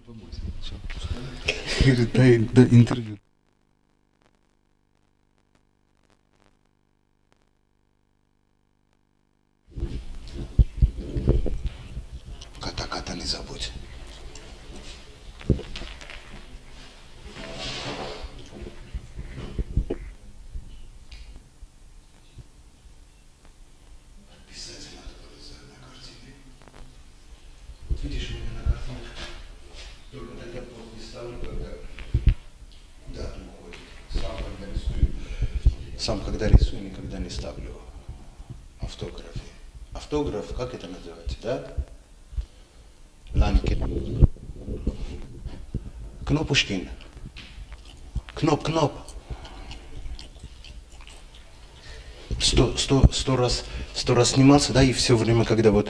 Да, интервью. Кота не забудь. Писать надо было на картине. Вот видишь, у меня на картинах только тогда подпись ставлю, когда дату уходит. Сам когда рисую, никогда не ставлю автографы. Автограф, как это называется, да? Ланкин. Кнопушкин. Кноп. Сто раз снимался, да, и все время, когда вот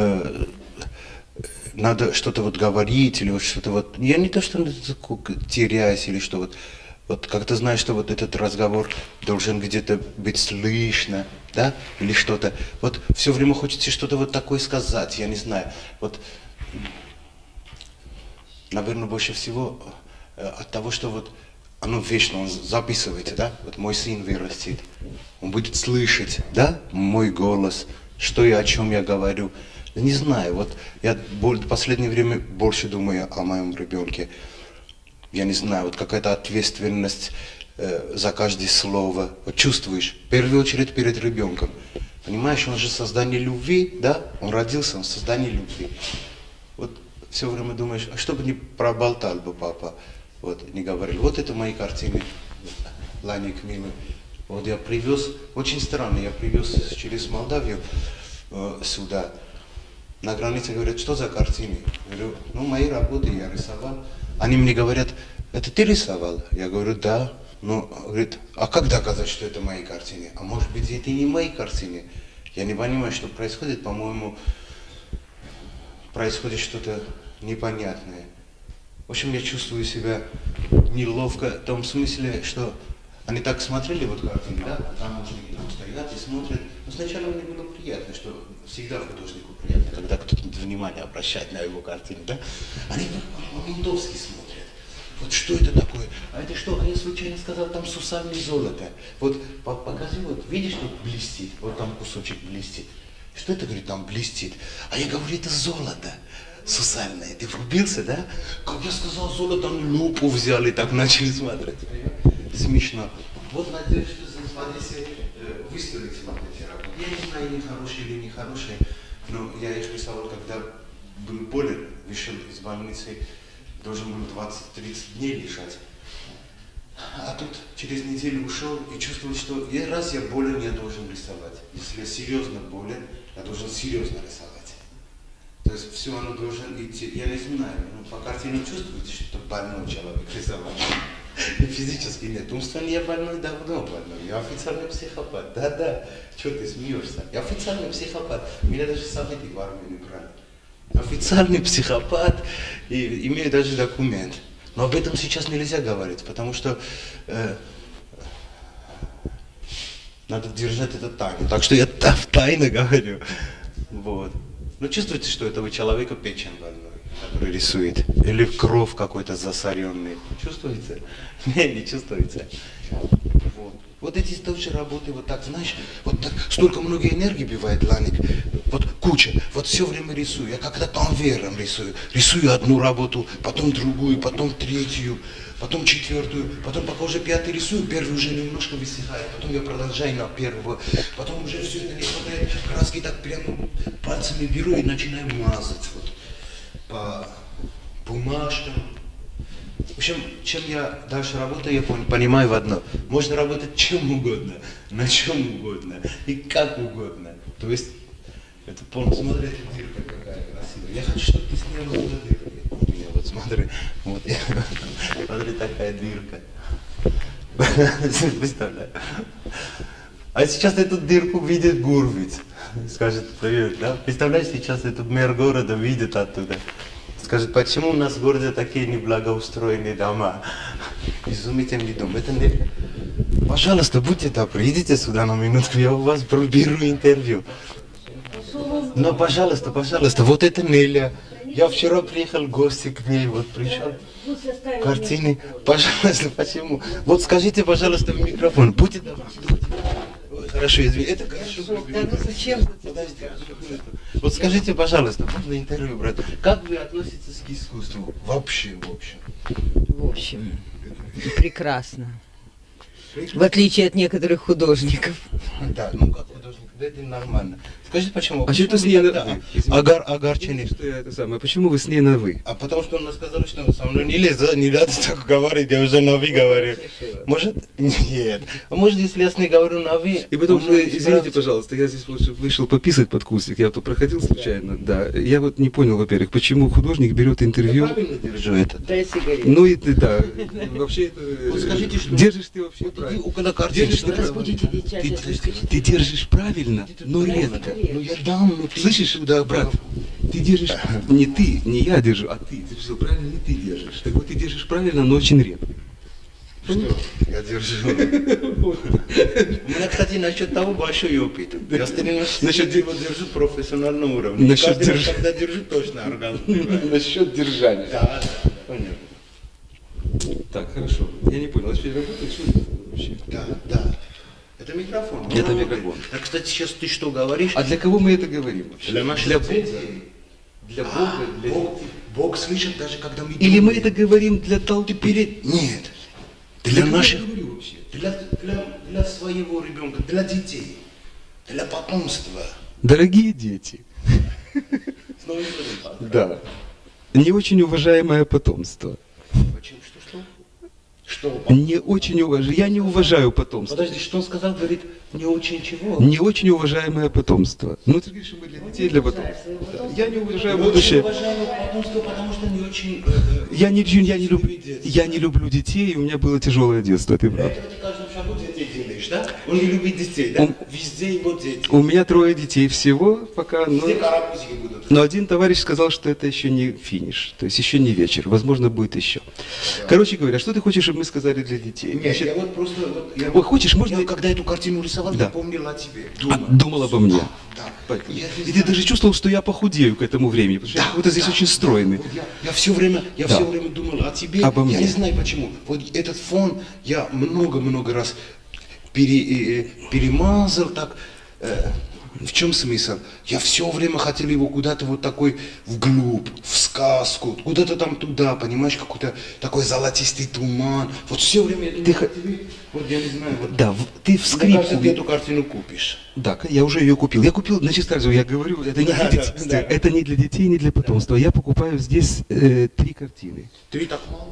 надо что-то вот говорить или вот что-то вот, я не то, что теряюсь или что вот как ты знаешь, что вот этот разговор должен где-то быть слышно, да, или что-то, вот все время хочется что-то вот такое сказать, я не знаю, вот, наверное, больше всего от того, что вот оно вечно, он записывается, да, вот мой сын вырастет, он будет слышать, да, мой голос, что и о чем я говорю. Не знаю, вот я в последнее время больше думаю о моем ребенке. Я не знаю, вот какая-то ответственность за каждое слово. Вот чувствуешь, в первую очередь перед ребенком. Понимаешь, он же создание любви, да? Он родился, он создание любви. Вот все время думаешь, а что бы не проболтал бы папа, вот, не говорил. Вот это мои картины, Ланик милый. Вот я привез, очень странно, я привез через Молдавию сюда. На границе говорят, что за картины? Я говорю, ну, мои работы я рисовал. Они мне говорят, это ты рисовал? Я говорю, да. Ну, говорит, а как доказать, что это мои картины? А может быть, это и не мои картины? Я не понимаю, что происходит. По-моему, происходит что-то непонятное. В общем, я чувствую себя неловко в том смысле, что они так смотрели вот картины, да, а там художники там стоят и смотрят. Но сначала мне было приятно, что всегда художнику приятно, когда кто-то внимание обращает на его картины, да. Они по-ментовски смотрят. Вот что это такое? А это что? А я случайно сказал, там сусальное золото. Вот покажи, вот видишь, тут блестит, вот там кусочек блестит. Что это, говорит, там блестит? А я говорю, это золото сусальное. Ты врубился, да? Как я сказал золото, они лупу взяли, так начали смотреть. Смешно. Вот надеюсь, что в Одессе выставите вот эти работы. Я не знаю, они хорошие или не хорошие, но я их рисовал, когда был болен, вышел из больницы, должен был 20-30 дней лежать. А тут через неделю ушел и чувствовал, что раз я болен, я должен рисовать. Если я серьезно болен, я должен серьезно рисовать. То есть все оно должно идти. Я не знаю, ну, по картине чувствуете, что больной человек рисовал. Физически нет. Умственно я больной, давно больной. Я официальный психопат. Да. Чего ты смеешься? Я официальный психопат. Меня даже советы в армию не брали. Официальный психопат и имею даже документ. Но об этом сейчас нельзя говорить, потому что надо держать это тайну. Так что я в тайне говорю. Вот. Но чувствуете, что этого человека печень больной, который рисует? Или кровь какой-то засоренный? Чувствуете? Не чувствуете. Вот эти тоже работы, вот так, знаешь, вот так, столько много энергии бывает, Ланик, вот куча, вот все время рисую, я как-то конвейером рисую одну работу, потом другую, потом третью, потом четвертую, потом пока уже пятый рисую, первый уже немножко высыхает, потом я продолжаю на первого, потом уже все это не хватает, краски так прямо пальцами беру и начинаю мазать вот по бумажкам. В общем, чем я дальше работаю, я понимаю в одно. Можно работать чем угодно, на чем угодно и как угодно. То есть, это полностью, смотри, эта дырка какая красивая. Я хочу, чтобы ты снял туда дырку. У меня вот смотри, вот я, смотри, такая дырка. Представляю. А сейчас эту дырку видит Гурвиц. Скажет, привет, да? Представляешь, сейчас этот мэр города видит оттуда. Скажет, почему у нас в городе такие неблагоустроенные дома? Изумительный дом. Это не... Пожалуйста, будьте добры, идите сюда на минутку, я у вас беру интервью. Но, пожалуйста, вот это Неля, Я вчера приехал в гости к ней, вот пришел. Картины. Пожалуйста, почему? Вот скажите, пожалуйста, в микрофон. Будьте добры. Хорошо, извини. Это хорошо. Да ну зачем? Подожди. Вот скажите, пожалуйста, можно интервью брать? Как вы относитесь к искусству? Вообще, в общем. В общем, прекрасно. В отличие от некоторых художников. Да, ну как художник, да это нормально. Скажите, почему? А что это с ней на «вы»? Огорчены. Что я это самое? Почему вы с ней на «вы»? А потому что он сказал, что со мной нельзя, не надо так говорить, я уже на «вы» говорю. Может? Нет. А может, если я с ней говорю на «вы»? И потом, он может извините, справиться? пожалуйста, я здесь вот вышел пописать под кустик, я тут проходил случайно, да. Я вот не понял, во-первых, почему художник берет Я интервью. правильно держу это? Дай сигарету. Ну и ты, да, вообще это... Вот скажите, что- Держишь ты вообще Вот иди правильно. около картины. Держишь что ты ты Разбудите дитя, Ты, сейчас ты держишь правильно, но редко. Ну я дам, ну ты Слышишь, сюда, брат, ты держишь, не ты, не я держу, а ты. Ты все правильно, не ты держишь. Так вот ты держишь правильно, но очень редко. Что? Я держу. У меня, кстати, насчет того большой опыт. Я с 13 лет его держу в профессиональном уровне. Насчет Каждый раз, держ- когда держу, точно оргазм. Насчет держания. Да, понятно. Так, хорошо. Я не понял, а теперь работает, что это вообще? Да, да. Это микрофон. Это микрофон. А, кстати, сейчас ты что говоришь? А для кого мы это говорим вообще? Для наших Для детей. Бога. Для Бога, для... Бог слышит даже, когда мы... Или мы думаем. это говорим для толпы? Нет. Для Для кого наших... я говорю вообще? Для своего ребенка, для детей, для потомства. Дорогие дети, С Новым годом. да, не очень уважаемое потомство. Почему? Что? Что? Не очень уважаю, я не уважаю потомство. Подожди, что он сказал? Говорит, не очень чего? Не очень уважаемое потомство. Ну ты говоришь, что мы для детей, для потомства. Да. Я не уважаю будущее. Уважаемое потомство, потому что не очень... Я не люблю детей, и у меня было тяжелое детство, ты прав. Это ты в каждом шагу детей делаешь, да? Он не любит детей, да? Везде его дети. У меня 3 детей всего пока, Все карапузики будут. но один товарищ сказал, что это еще не финиш, то есть еще не вечер, возможно, будет еще. Короче говоря, что ты хочешь, чтобы мы сказали для детей? Нет, Значит, я вот просто... Вот, я, Ой, хочешь, можно- Я когда эту картину рисовал, Да. я помнил о тебе. думал обо мне. Да. И ты даже чувствовал, что я похудею к этому времени, потому что я как-то здесь очень стройный. Вот я все время думал о тебе. Обо мне. Я не знаю почему. Вот этот фон я много-много раз перемазал так. В чем смысл? Я все время хотел его куда-то вот такой вглубь, в сказку, куда-то там туда, понимаешь, какой-то такой золотистый туман. Вот все время я думал о тебе. Вот я не знаю. Вот. Да, ты в Мне скрипку. кажется, ты эту картину купишь. Да, я уже ее купил. Я купил, значит, сразу я говорю, это не Да, для да, детей, да. это не для детей, не для потомства. Я покупаю здесь 3 картины. Ты так мало?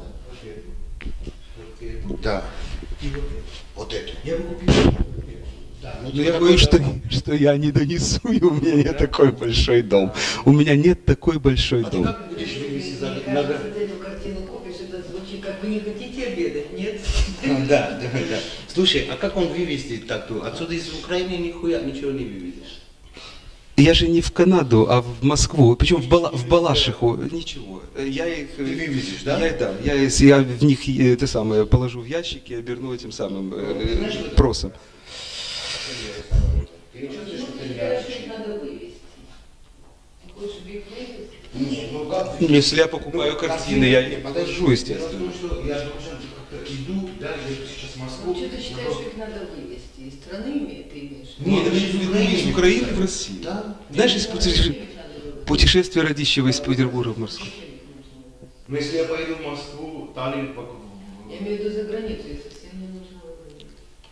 Да. Вот это. Я купил. Да, Но я говорю, что я не донесу, и у меня нет такой большой дом. У меня нет такой большой А ты дом. как будешь вывести за Мне надо? кажется, ты эту картину купишь, это звучит, как вы не хотите обедать, нет? Да. Слушай, а как он вывести так-то? Отсюда из Украины нихуя ничего не вывезешь. Я же не в Канаду, а в Москву, причем в Балашиху. Ничего. Я их... Ты вывезешь, да? Я в них это самое положу в ящики и оберну этим самым просом. Ты не чувствуешь, что ты не Их надо вывести. Ты хочешь, чтобы их вывести? Нет, ну как? Если я покупаю картины, я их Подожди, покажу, естественно. дело в том, что я должен как-то иду, да, я иду сейчас в Москву. Ну, что ты считаешь, что их надо вывести? Из страны ты имеешь? Нет, это из Украины в Россию. Да. Знаешь, из путешествие Радищева из Петербурга в Москву. Но если я поеду в Москву, Таллин, Я имею в виду за границу, их совсем не нужно выводить.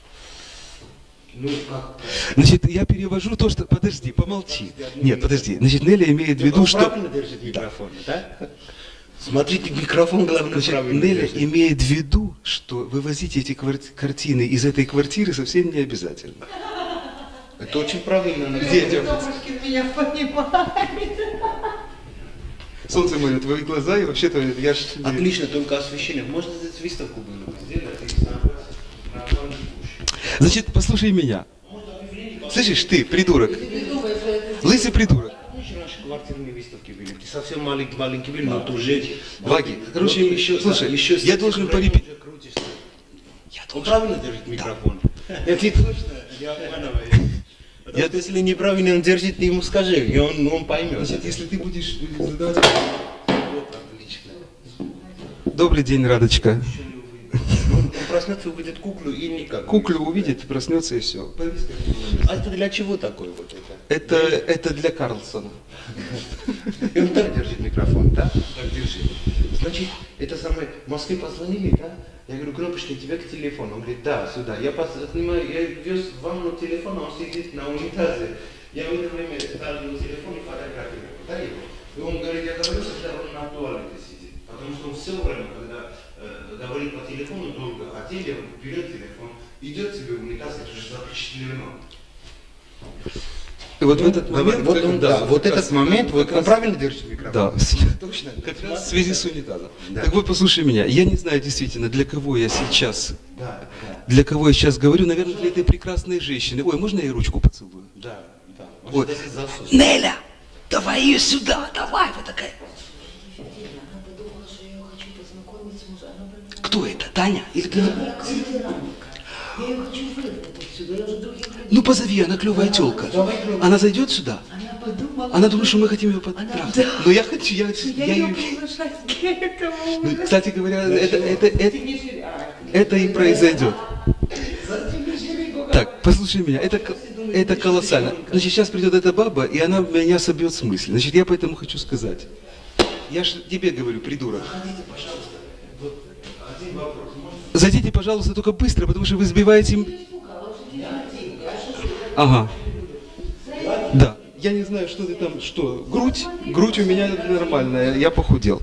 ну как? Значит, я перевожу то, что... Подожди, помолчи. Нет, подожди. Значит, Нелли имеет в виду, что... правильно держит микрофон, да? Смотрите, микрофон главное Значит, правильно Нелли держит. имеет в виду, что вывозить эти картины из этой квартиры совсем не обязательно. Это очень правильно. она Где говорит. Бабушкин меня понимает. Солнце мое, твои глаза, и вообще-то я ж... Отлично, только освещение. Можно здесь выставку было бы сделать и нормально пуще. Значит, послушай меня. Слышишь, ты, придурок, лысый придурок. Помнишь, раньше квартирные выставки были? Ты совсем маленький был, но уже... Ваги, короче, слушай, я должен порепетировать. Он правильно держит микрофон? Это не точно, я обманываю. Если неправильно он держит, ты ему скажи, и он поймет. Значит, если ты будешь задавать... Добрый день, Радочка. Он проснется, увидит куклу и никак. Куклю увидит, проснется и все. А это для чего такое вот это? Это для Карлсона. И он так держит микрофон, да? Так держит. Значит, это самое, в Москве позвонили, да? Я говорю, кнопочный, тебе к телефону. Он говорит, да, сюда. Я снимаю, я вез в ванну телефон, он сидит на унитазе. Я в это время ставлю телефон и фотографирую, да, его? И он говорит, я говорю, что он на туалете сидит. Потому что он все время, когда говорит по телефону долго, а теле, он берет телефон, идет себе в унитаз, это же запечатлено. И вот в этот момент, вот он, да, вот этот момент, вот он правильно держит микрофон? Да, точно, как раз в связи с унитазом. Да. Так вот, послушай меня, я не знаю действительно, для кого я сейчас, Да, да, для кого я сейчас говорю, наверное, для этой прекрасной женщины. Ой, можно я ей ручку поцелую? да, да. Ой. Может, даже засос. Неля, давай ее сюда, давай, вот такая. Она подумала, что я ее хочу познакомить с мужем. Она прям... Кто это, Таня? Или кто? Я ее хочу выгнать отсюда, я уже других людей... Ну позови, она клевая телка. Она зайдет сюда? Она подумала... Она думает, что мы хотим ее Она- подправить. да. Но я хочу, я ее ее... приглашаю к кому Ну, кстати говоря, это и произойдет. Так, послушай меня, это колоссально. Значит, сейчас придет эта баба, и она меня собьет с мысли. Значит, я поэтому хочу сказать. Я же тебе говорю, придурок. Зайдите, пожалуйста, только быстро, потому что вы сбиваете... Ага. Да. Я не знаю, что ты там, что? Грудь? Грудь у меня нормальная, я похудел.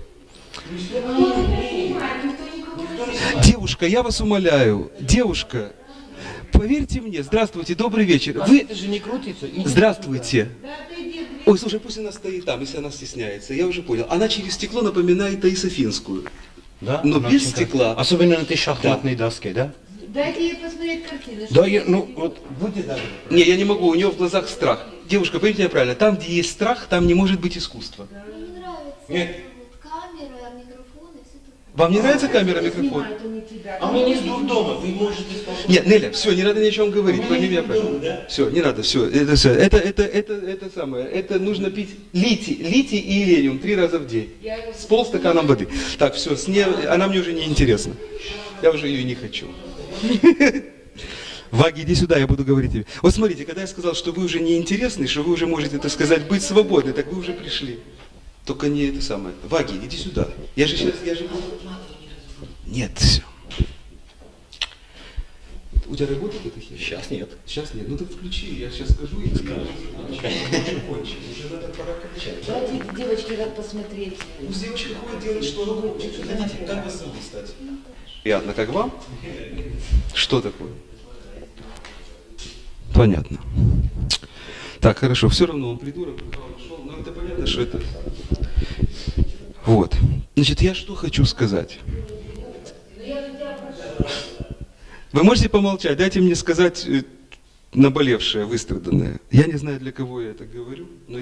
Девушка, я вас умоляю, девушка, поверьте мне, здравствуйте, добрый вечер. Вы... Это же не крутится. Иди Здравствуйте. Ой, слушай, пусть она стоит там, если она стесняется, я уже понял. Она через стекло напоминает Таису Финскую. Да? Но Она без очень стекла. Особенно на этой шахматной доске, да? Дайте ей посмотреть картины. Да, ну вот, будьте добры. Не, я не могу, у нее в глазах страх. Девушка, поймите меня правильно, там, где есть страх, там не может быть искусства. Мне не нравится Нет. вот камера, микрофон и все такое. Вам не нравится камера, микрофон? А мы не с дурдома, вы можете спокойно... Нет, Неля, все, не надо ни о чем говорить, пойми меня правильно. Все, не надо, все, это самое, это нужно пить литий и элениум 3 раза в день, с полстаканом воды. Так, все, она мне уже не интересна, я уже ее не хочу. Ваги, иди сюда, я буду говорить тебе. Вот смотрите, когда я сказал, что вы уже не интересны, что вы уже можете, так сказать, быть свободны, так вы уже пришли. Только не это самое. Ваги, иди сюда. Я же сейчас, Нет, все. У тебя работает эта херня? Сейчас нет. Сейчас нет. Ну так включи, я сейчас скажу и скажу. Уже надо пора кончать. Давайте, девочки, как посмотреть. Пусть девочка ходит делать, что она хочет. Хотите, как вас зовут, кстати? Приятно, как вам? Что такое? Понятно. Так, хорошо, все равно он придурок, он ушел, но это понятно, что это... Вот. Значит, я что хочу сказать? Вы можете помолчать, дайте мне сказать наболевшее, выстраданное. Я не знаю, для кого я это говорю, но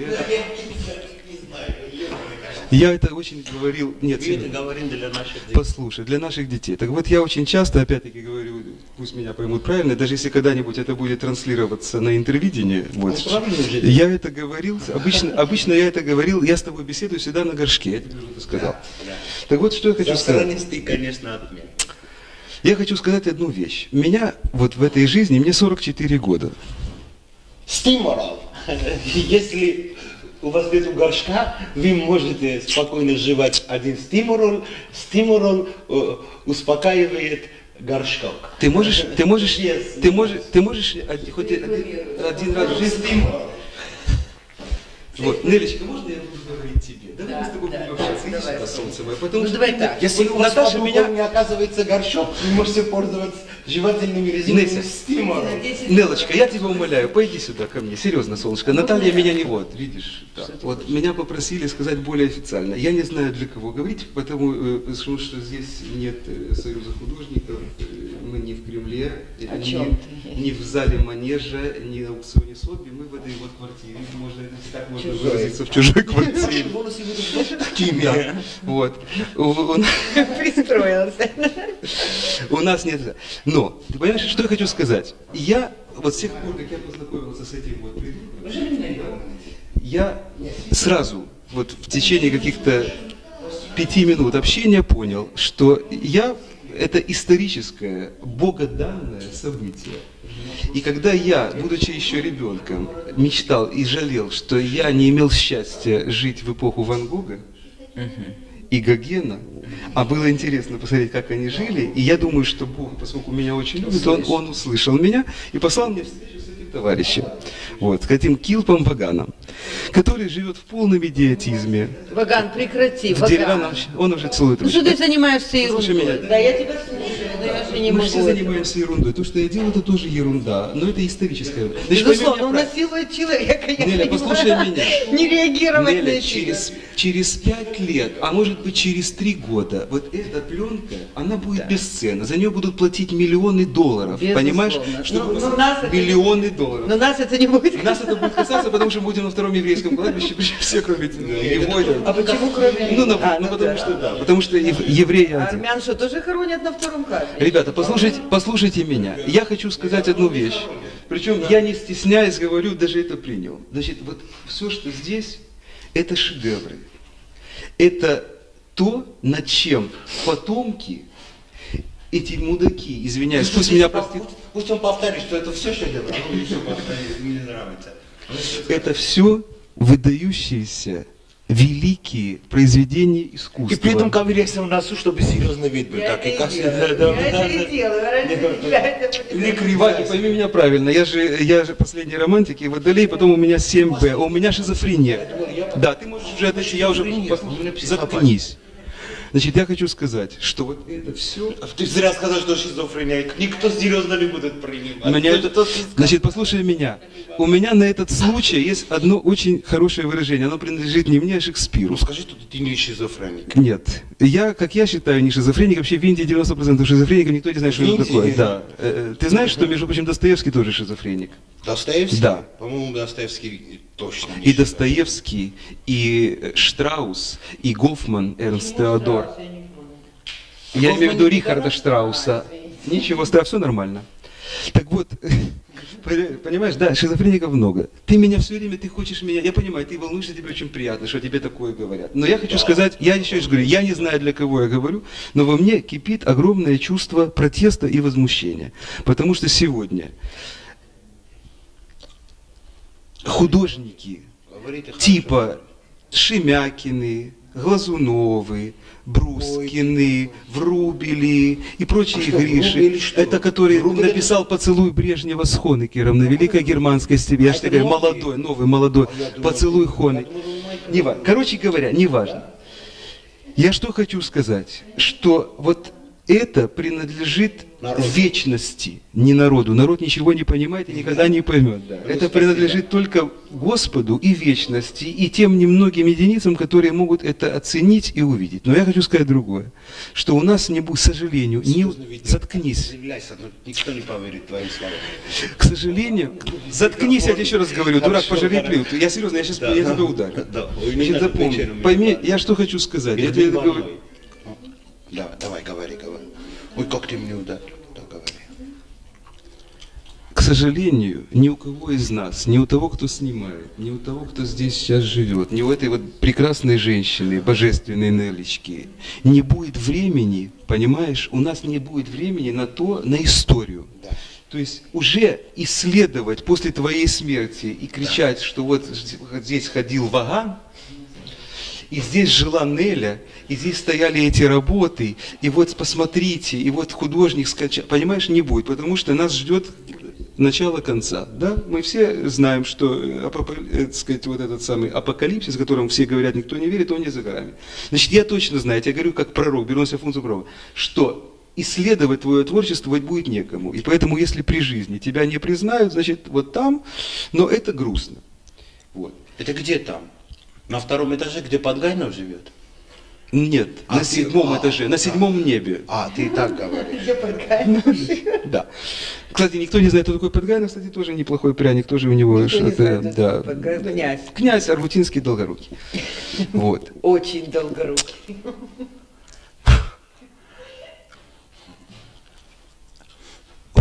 я это очень говорил... Нет, Мы это говорим для наших детей. послушай, для наших детей. Так вот, я очень часто, опять-таки говорю, пусть меня поймут правильно, даже если когда-нибудь это будет транслироваться на интервидении, вот, я это говорил, обычно я это говорил, я с тобой беседую всегда на горшке, я тебе уже это сказал. Да. Так вот, что я хочу сказать. Ты, конечно, от меня. Я хочу сказать одну вещь. Меня вот в этой жизни, мне 44 года. Стиморал. Если у вас нет горшка, вы можете спокойно жевать один стиморал. Стиморал успокаивает горшок. Ты можешь хоть один раз в жизни... Вот, Нелечка, можно я буду говорить тебе? Давай мы с тобой будем общаться. Иди сюда, солнце мое. Потому что давай так. Если у вас Наташа под меня... рукой не оказывается горшок, вы можете пользоваться жевательными резиновыми Неся. стимором. Нелочка, я тебя умоляю, пойди сюда ко мне, серьезно, солнышко. Наталья меня не вот, видишь. Да. Вот меня попросили сказать более официально. Я не знаю, для кого говорить, потому что здесь нет Союза художников, мы не в Кремле, не в зале Манежа, не на аукционе Сотби, мы в этой вот квартире, можно это так можно выразиться, в чужой квартире. Волосы будут такими. Да. Вот. Пристроился. У нас нет. Но, ты понимаешь, что я хочу сказать? Я вот с тех пор, как я познакомился с этим вот придурком, я сразу, вот в течение каких-то 5 минут общения понял, что это историческое, богоданное событие. И когда я, будучи еще ребенком, мечтал и жалел, что я не имел счастья жить в эпоху Ван Гога и Гогена, а было интересно посмотреть, как они жили, и я думаю, что Бог, поскольку меня очень любит, он услышал меня и послал мне встречу с этим товарищем, вот, с этим Килпом Ваганом, который живет в полном идиотизме. Ваган, прекрати, В Ваган. деревянном, он уже целует Ну что ручку. ты занимаешься Послушай ерундой? меня. Да, я тебя слушаю, но я же не Мы могу. все занимаемся ерундой. То, что я делаю, это тоже ерунда, но это историческая. Значит, пойми Безусловно, меня он правильно. насилует человека, я Неля, понимаю. послушай меня. Не реагировать на Неля, это. через 5 лет, а может быть через 3 года, вот эта пленка, она будет бесценна. За нее будут платить миллионы долларов. Безусловно. Понимаешь? Ну, Чтобы но нас это миллионы долларов. Но нас это не будет. Нас это будет касаться, потому что мы будем на втором еврейском кладбище, причем все, кроме тебя. Его, А почему кроме ну, них? потому что да, потому что евреи А один. армян что, тоже хоронят на втором кладбище? Ребята, послушайте меня. Я хочу сказать одну вещь. Причем я не стесняясь говорю даже это при нем. Значит, вот все, что здесь, это шедевры. Это то, над чем потомки, эти мудаки, извиняюсь, пусть меня простит, Пусть он повторит, что это все шедевр. Ну, и все повторит, мне нравится. это все выдающиеся великие произведения искусства. И при этом ковыряйся в носу, чтобы серьезный вид был. Я Так, и это как и делаю. Я это и делаю. Ради тебя это будет. Не Ваня, кривая. пойми меня правильно, я же последний романтик, и водолей, потом у меня 7Б, а у меня шизофрения. Да, ты можешь уже отойти, я уже заткнись. Значит, я хочу сказать, что вот это все... Ты зря сказал, что шизофрения. Никто серьезно не будет принимать. Меня Кто же это- тот не скажет? Значит, послушай меня. У меня на этот случай есть одно очень хорошее выражение. Оно принадлежит не мне, а Шекспиру. Ну скажи, что ты не шизофреник. Нет. Как я считаю, не шизофреник. Вообще в Индии 90% шизофреников, никто не знает, что В это Индии? такое. Да. Ты знаешь, что, между прочим, Достоевский тоже шизофреник? Достоевский? Да. По-моему, Достоевский точно не И шизофреник. Достоевский, и Штраус, и Гофман, Эрнст Теодор. Я имею в виду Рихарда Штрауса. Ничего, все нормально. Так вот, понимаешь, да, шизофреников много. Ты хочешь меня, я понимаю, ты волнуешься, тебе очень приятно, что тебе такое говорят. Но я хочу сказать, я еще раз говорю, я не знаю, для кого я говорю, но во мне кипит огромное чувство протеста и возмущения. Потому что сегодня художники Говорите хорошо. типа Шемякины, Глазуновы, Брускины, Врубели и прочие Врубели Гриши. что? Это который Врубели- написал «Поцелуй Брежнева с Хонекером» на Великой Германской степи. Я же это говорю, новый? молодой, Я думал, «Поцелуй я Хонекера». думал, он Майкл. Короче говоря, неважно. Я что хочу сказать, что вот это принадлежит Народу. вечности, не народу. Народ ничего не понимает и никогда не поймет. Да. Это принадлежит только Господу и вечности, и тем немногим единицам, которые могут это оценить и увидеть. Но я хочу сказать другое, что у нас не будет, к сожалению, Серьезно, видео. заткнись. Заявляйся, но никто не поверит твоим словам. К сожалению, заткнись, я тебе еще раз говорю, дурак, пожалей плют. Я серьезно, я сейчас я тебя ударю. Да. Ой, не Значит, надо запомни, вечером пойми, меня я что хочу сказать. Я Перед тебе войной. говорю. Давай, говори. Ой, как ты мне ударил. Да, говори. К сожалению, ни у кого из нас, ни у того, кто снимает, ни у того, кто здесь сейчас живет, ни у этой вот прекрасной женщины, божественной Нелечки, не будет времени, понимаешь, у нас не будет времени на историю. Да. То есть уже исследовать после твоей смерти и кричать, что вот здесь ходил Ваган, и здесь жила Неля, и здесь стояли эти работы, и вот посмотрите, и вот художник скачал. Понимаешь, не будет, потому что нас ждет начало конца. Да? Мы все знаем, что так сказать, вот этот самый апокалипсис, о котором все говорят, никто не верит, он не за горами. Значит, я точно знаю, я говорю как пророк, беру на себя функцию пророка, что исследовать твое творчество будет некому. И поэтому, если при жизни тебя не признают, значит, вот там, но это грустно. Вот. Это где там? На втором этаже, где Подгайнов живет? Нет, А на ты- 7 этаже, на 7 небе. А, ты и так говоришь. Где Подгайнов? Да. Кстати, никто не знает, кто такой Подгайнов, кстати, тоже неплохой пряник, тоже у него Никто не что-то, знает, да. кто такой Подгайнов. Князь. Князь Аргутинский Долгорукий. Вот. Очень долгорукий.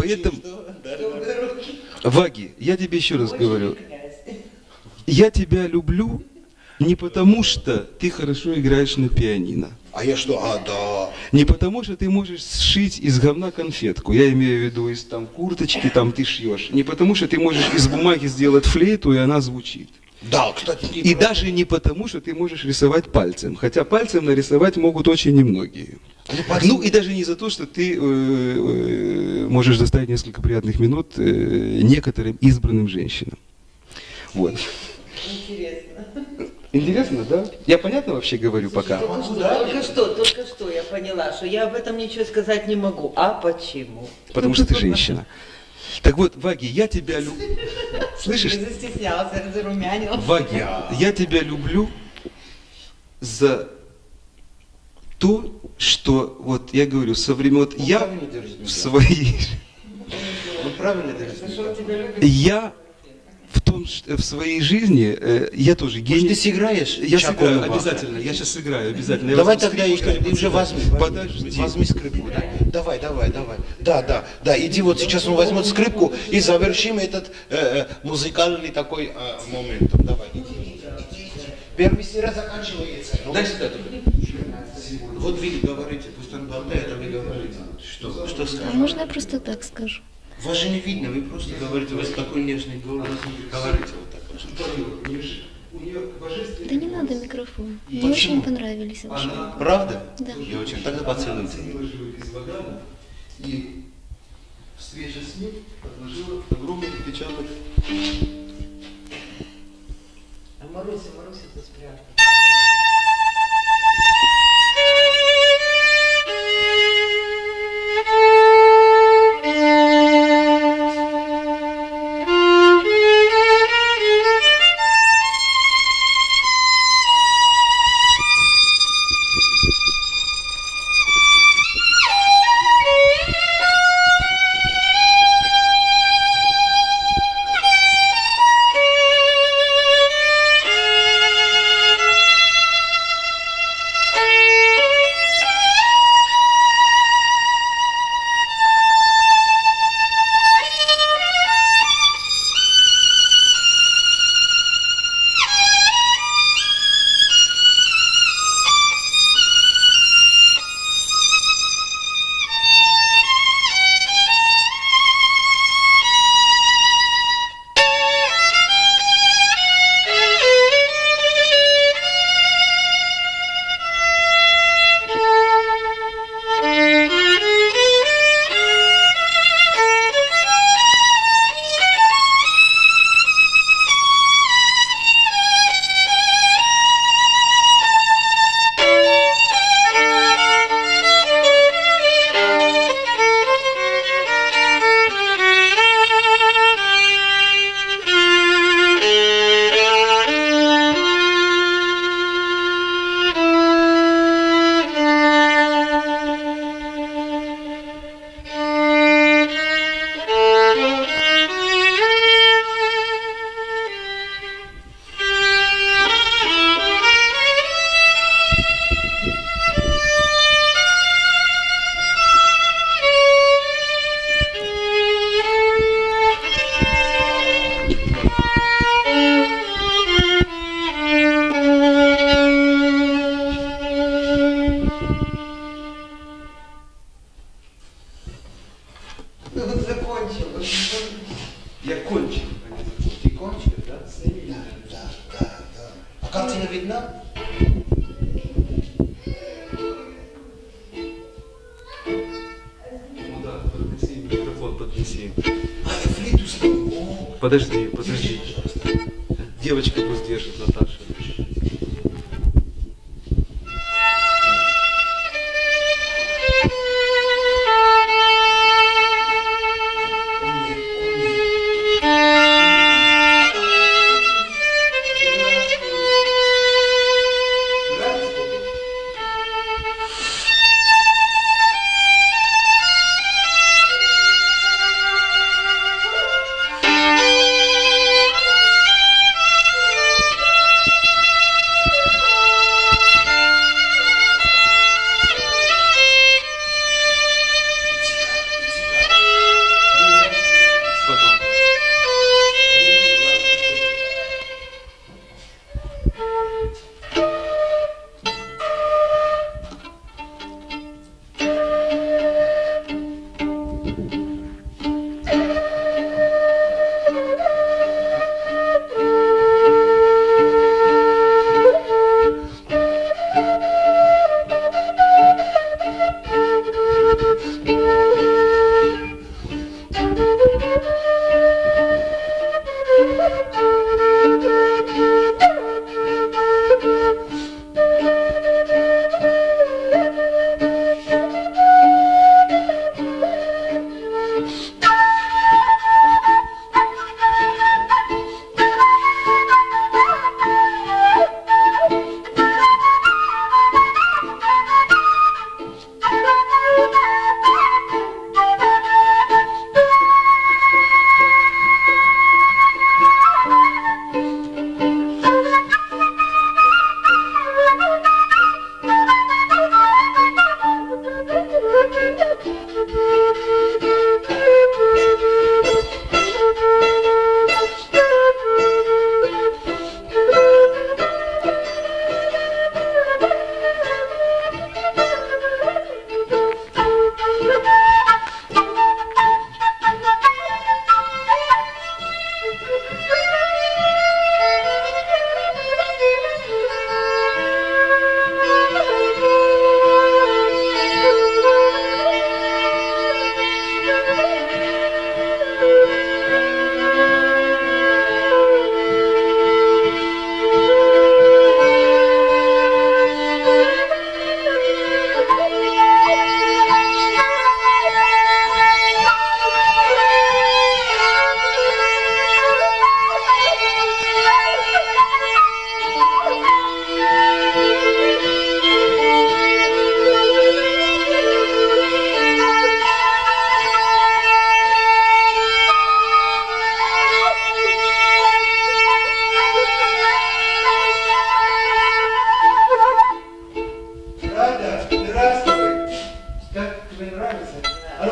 Поэтому, Ваги, я тебе еще раз говорю, я тебя люблю не потому, что ты хорошо играешь на пианино. А я что? А, да. Не потому, что ты можешь сшить из говна конфетку. Я имею в виду из там курточки, там ты шьешь. Не потому, что ты можешь из бумаги сделать флейту, и она звучит. Да, кстати, И даже не потому, что ты можешь рисовать пальцем. Хотя пальцем нарисовать могут очень немногие. Ну и даже не за то, что ты можешь доставить несколько приятных минут некоторым избранным женщинам. Вот. Интересно. Интересно, да? Я понятно вообще говорю пока? Только что я поняла, что я об этом ничего сказать не могу. А почему? Потому что ты женщина. Так вот, Ваги, я тебя люблю. Слышишь? Не застеснялся, зарумянил. Ваги, я тебя люблю за то, что, вот я говорю, со времен, я правильно держит в меня. своей, Ну правильно ты рассказал. я в своей жизни, я тоже Может, гений. ты сыграешь? Я Чако сыграю, Баха? обязательно, я сейчас сыграю, обязательно. Я Давай возьму тогда скрипку, играй, ты что-нибудь уже возьми. сыграю. Подожди. Возьми скрипку, да? Давай. Да, иди вот сейчас он возьмет скрипку и завершим этот музыкальный такой момент. Давай, иди. Первый сера заканчивается. Ну, Дай сюда туда. вот вы говорите, пусть он болтает, а вы говорите. Что А скажешь? можно я просто так скажу? Вас же не видно, вы просто говорите, у вас такой нежный голос. Говорите вот так вот. Да не надо микрофон. Мне очень понравились ваши. Правда? Да. Я очень. Тогда поцелуйте. И встреча с ним отложила огромный отпечаток. А Маруся-то спрятала. Я кончил. Ты кончил, да? Да. А картина видна? Ну да, поднеси микрофон, поднеси. А, я флейту слышу. О, Подожди. Девочка пусть держит, Наташа.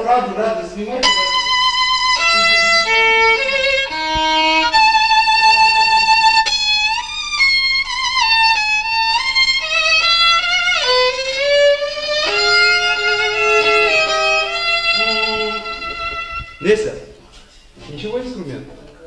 правду рады снимать. Неся, ничего инструмент?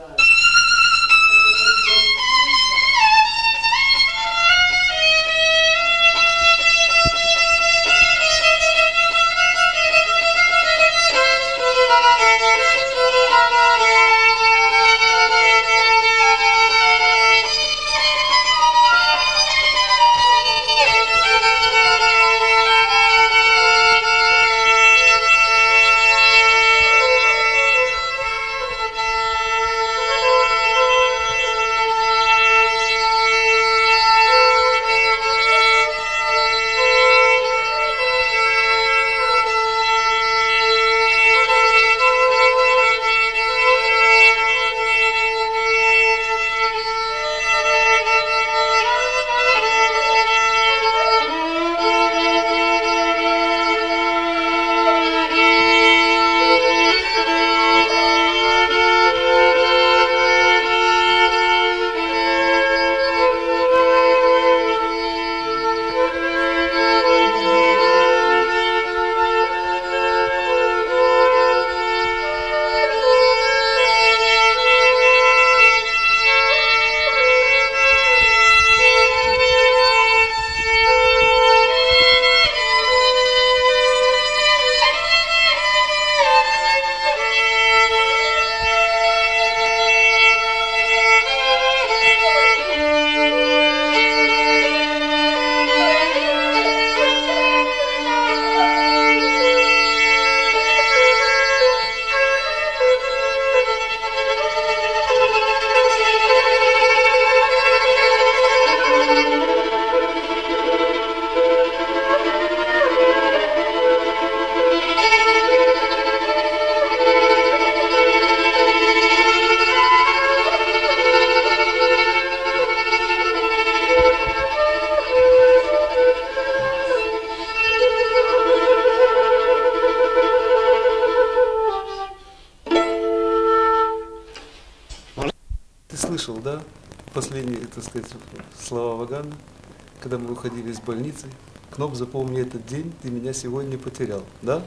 Ты слышал, да, последние, так сказать, слова Вагана, когда мы выходили из больницы? Кноп, запомни этот день, ты меня сегодня потерял, да?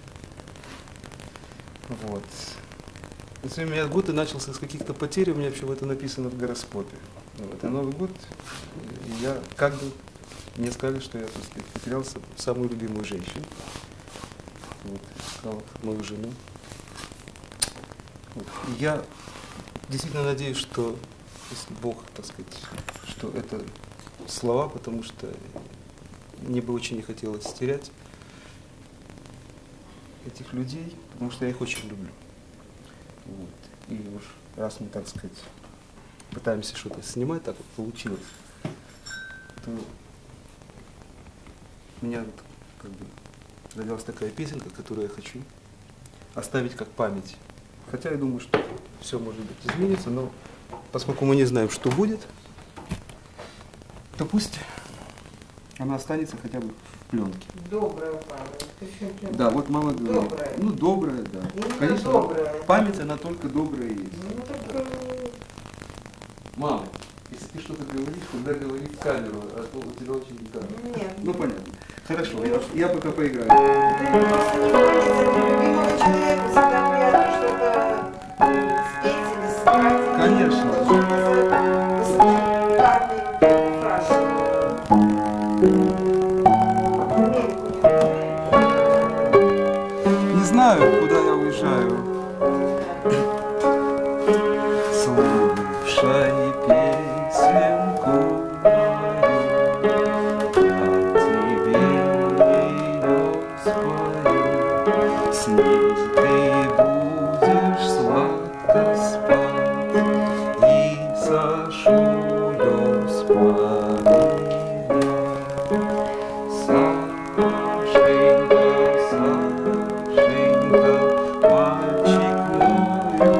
Вот. Если у меня год и начался с каких-то потерь, у меня вообще это написано в гороскопе. Вот. И Новый год, и я как бы, мне сказали, что я, так сказать, потерял самую любимую женщину. Вот, мою жену. Вот. И я действительно надеюсь, что, если Бог, так сказать, что это слова, потому что мне бы очень не хотелось терять этих людей, потому что я их очень люблю. Вот. И уж раз мы, так сказать, пытаемся что-то снимать, так вот получилось, то у меня вот, как бы родилась такая песенка, которую я хочу оставить как память. Хотя я думаю, что все может быть изменится, но поскольку мы не знаем, что будет, то пусть она останется хотя бы в пленке. Добрая память. Да, вот мама говорит. Добрая. Ну, добрая, да. Именно Конечно, добрая. память, она только добрая есть. Ну, так, Мама, если ты что-то говоришь, тогда говори в камеру, а то у тебя очень гитара. нет. Ну, понятно. Хорошо, я пока поиграю. Ты просто не говорится, для любимого человека всегда приятно что-то спеть или сыграть. Конечно. Послушать фразы. В Америку не Не знаю, куда я уезжаю. Слушай песенку мою, я тебе ее спою. С ней ты будешь сладко спать, и Сашулю вспоминать. Сашенька, Сашенька, мальчик мой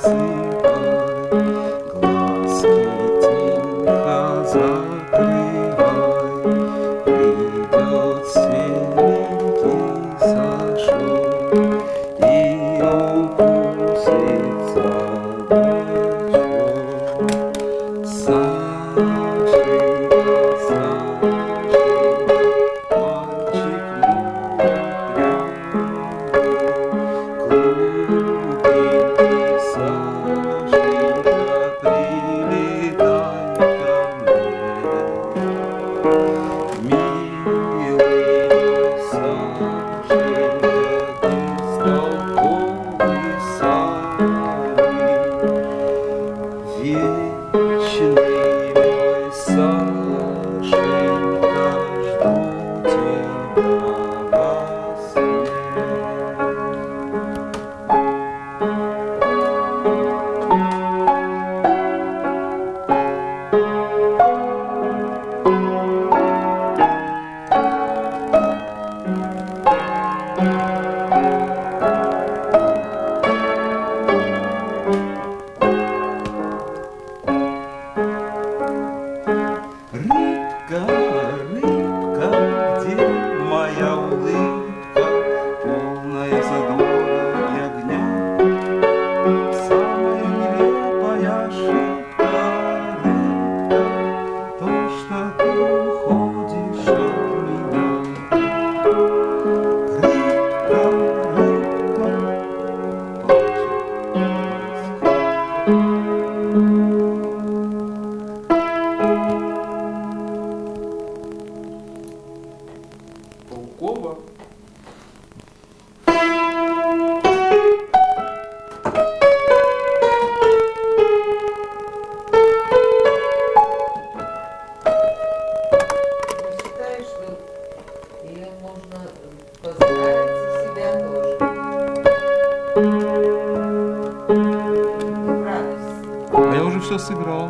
Все сыграл.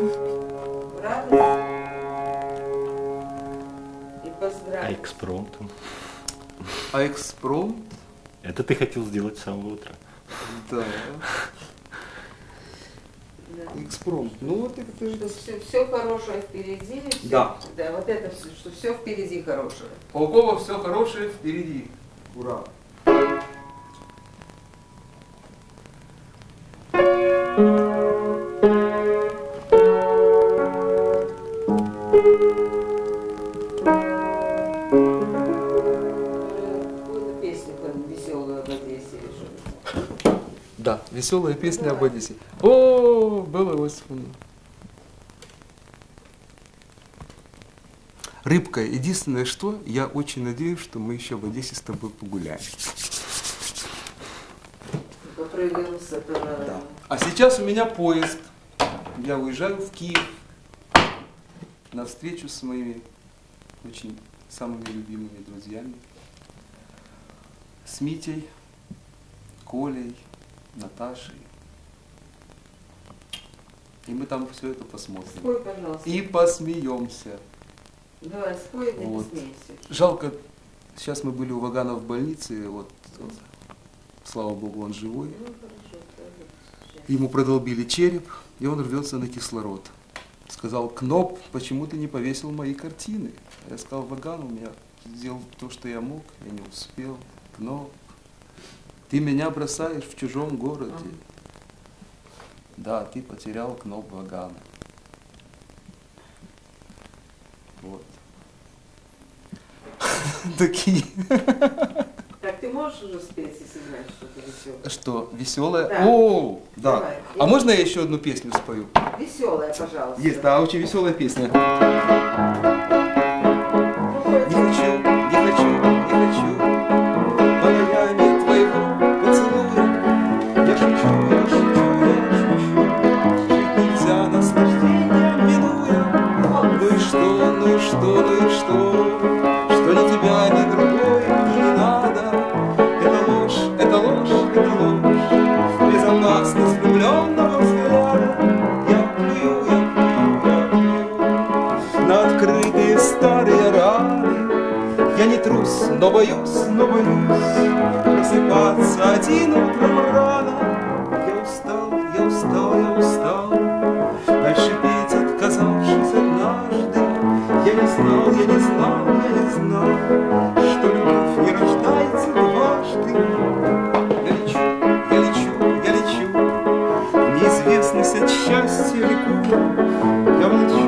Радость и поздравить. А экспромтом? А экспромт? Это ты хотел сделать с самого утра. Да. Экспромт. Ну вот это... Все хорошее впереди. Все, Да. Да, вот это все, что все впереди хорошее. Паукова все хорошее впереди. Ура. Да, веселая песня об Одессе. О, было Иосифовна. Рыбка, единственное, что я очень надеюсь, что мы еще в Одессе с тобой погуляем. Да. А сейчас у меня поезд. Я уезжаю в Киев на встречу с моими очень самыми любимыми друзьями. С Митей, Колей, Наташей. И мы там все это посмотрим. Спой, пожалуйста. И посмеемся. Давай, спой, не Вот. посмейся. Жалко, сейчас мы были у Вагана в больнице, вот, слава богу, он живой. Ну, хорошо, сейчас. Ему продолбили череп, и он рвется на кислород. Сказал: Кноп, почему ты не повесил мои картины? Я сказал: Ваган, у меня сделал то, что я мог, я не успел. Кноп, ты меня бросаешь в чужом городе. Да, ты потерял Кноп Вагана. Вот. Такие. Так, ты можешь уже спеть и сыграть что-то веселое? Что, веселое? Да. О, да. Давай. А можно я еще одну песню спою? Веселое, пожалуйста. Есть, да, очень веселая песня. Не хочу, не хочу, не хочу полоями твоего поцелуя. Я шучу, я шучу, я шучу. Жить нельзя наслаждением минуя. Ну и что, ну и что, ну и что? Что ни тебя, ни другой не надо. Это ложь, это ложь, это ложь. Безопасность влюбленного взгляда. Я плюю, я плюю, я плюю на открытые старые раны. Я не трус, но боюсь просыпаться один утром рано. Я устал, устал дальше петь, отказавшись однажды. Я не знал, что любовь не рождается дважды. Я лечу, в неизвестность от счастья ликую. Я молчу,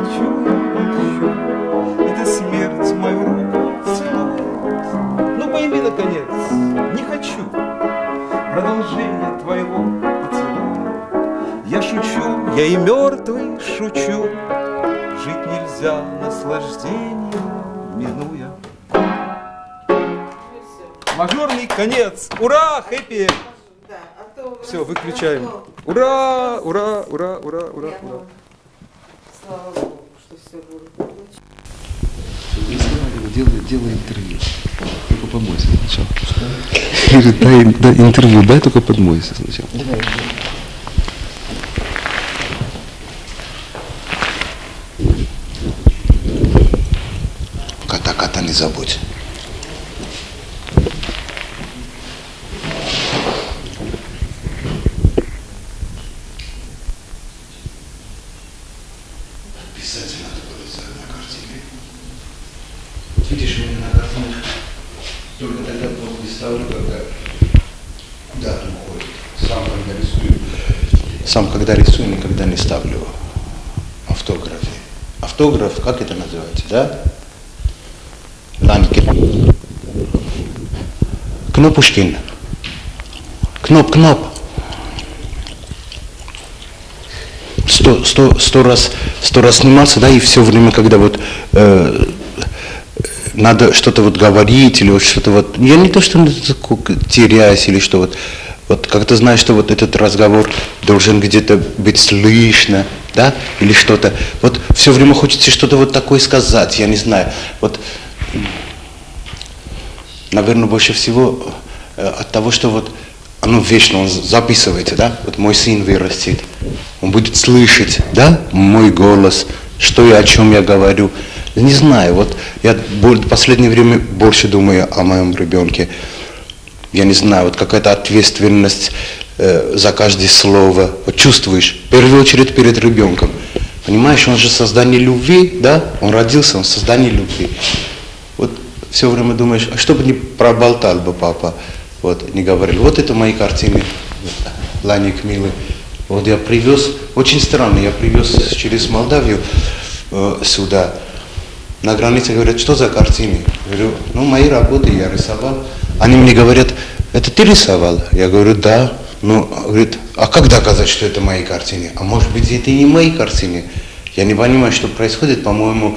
эта смерть мою руку целует. Ну пойми, наконец, не хочу продолжения твоего поцелуя. Я шучу, я и мертвый шучу. Жить нельзя, наслаждение минуя. Мажорный конец. Ура, хэппи! Да, а то у нас Все, выключаем. прошло. Ура, ура, ура, ура, ура, Я, ура. слава Богу, что все будет получено. Делай интервью. Только подмойся сначала. Говорит, дай интервью, дай только подмойся сначала. Кота не забудь. Писать надо было на картине. Видишь, у меня на картинах только тогда подпись ставлю, когда дату уходит. Сам когда рисую, никогда не ставлю автографы. Автограф, как это называется, да? Ланкин. Кнопушкин. Кноп. Сто раз снимался, да, и все время, когда вот надо что-то вот говорить или вот что-то вот, я не то, что теряюсь или что вот как ты знаешь, что вот этот разговор должен где-то быть слышно, да, или что-то, вот все время хочется что-то вот такое сказать, я не знаю, вот, наверное, больше всего от того, что вот оно вечно, он записывается, да, вот мой сын вырастет, он будет слышать, да, мой голос, что и о чем я говорю. Не знаю, вот я в последнее время больше думаю о моем ребенке. Я не знаю, вот какая-то ответственность за каждое слово. Вот чувствуешь, в первую очередь перед ребенком. Понимаешь, он же создание любви, да? Он родился, он создание любви. Вот все время думаешь, а что бы не проболтал бы папа, вот, не говорил. Вот это мои картины, Ланик милый. Вот я привез, очень странно, я привез через Молдавию сюда. На границе говорят, что за картины? Я говорю, ну, мои работы я рисовал. Они мне говорят, это ты рисовал? Я говорю, да. Ну, говорит, а как доказать, что это мои картины? А может быть, это и не мои картины? Я не понимаю, что происходит. По-моему,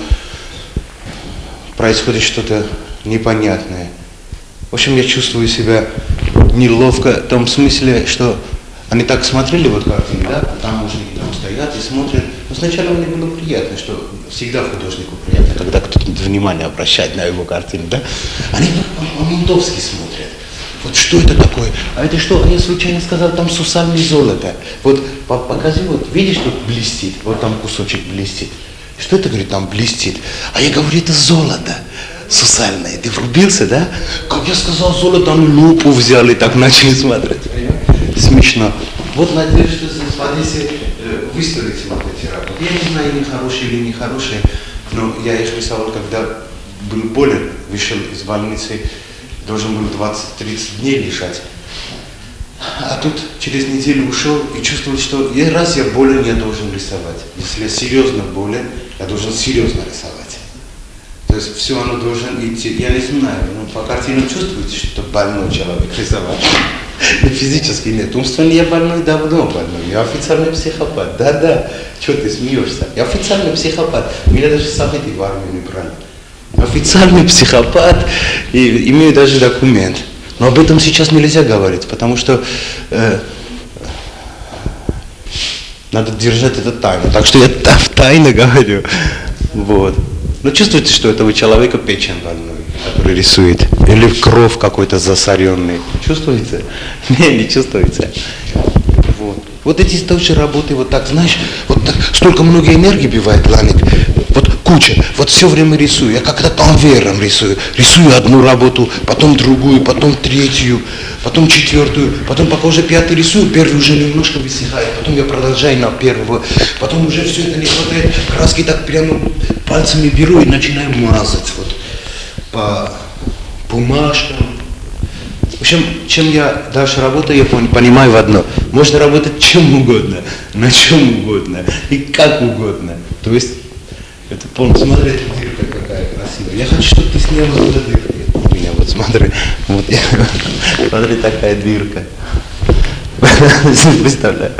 происходит что-то непонятное. В общем, я чувствую себя неловко в том смысле, что они так смотрели вот картины, да, там художники там стоят и смотрят. Но сначала мне было приятно, что всегда художнику приятно, когда кто-то внимание обращает на его картины, да. Они по-ментовски смотрят. Вот что это такое? А это что? А я случайно сказал, там сусальное золото. Вот покажи, вот видишь, тут блестит, вот там кусочек блестит. Что это, говорит, там блестит? А я говорю, это золото сусальное. Ты врубился, да? Как я сказал золото, они лупу взяли, так начали смотреть. Смешно. Вот надеюсь, что в Одессе выставите вот эти работы. Я не знаю, они хорошие или нехорошие, но я их рисовал, когда был болен, вышел из больницы, должен был 20-30 дней лежать. А тут через неделю ушел и чувствовал, что раз я болен, я должен рисовать. Если я серьезно болен, я должен серьезно рисовать. То есть все оно должно идти. Я не знаю, но по картинам чувствуете, что это больной человек рисовать. Физически нет. Умственно я больной, давно больной. Я официальный психопат. Да-да. Чего ты смеешься? Я официальный психопат. Меня даже советы в армию не брали. Официальный психопат. И имею даже документ. Но об этом сейчас нельзя говорить, потому что надо держать это тайну. Так что я в тайне говорю. Вот. Но чувствуете, что этого человека печень больной, который рисует? Или кровь какой-то засоренный? Чувствуете? Не чувствуете. Вот эти тоже работы, вот так, знаешь, вот так, столько много энергии бывает, Ланик. Вот куча. Вот все время рисую. Я как-то конвейером рисую. Рисую одну работу, потом другую, потом третью, потом четвертую. Потом пока уже пятый рисую, первый уже немножко высыхает. Потом я продолжаю на первого. Потом уже все это не хватает. Краски так прямо пальцами беру и начинаю мазать. Вот по бумажкам. В общем, чем я дальше работаю, я понимаю в одно. Можно работать чем угодно, на чем угодно и как угодно. То есть, это полностью, смотри, эта дырка какая красивая. Я хочу, чтобы ты снял вот эту дырку. У меня вот смотри, вот я, смотри, такая дырка. Представляю.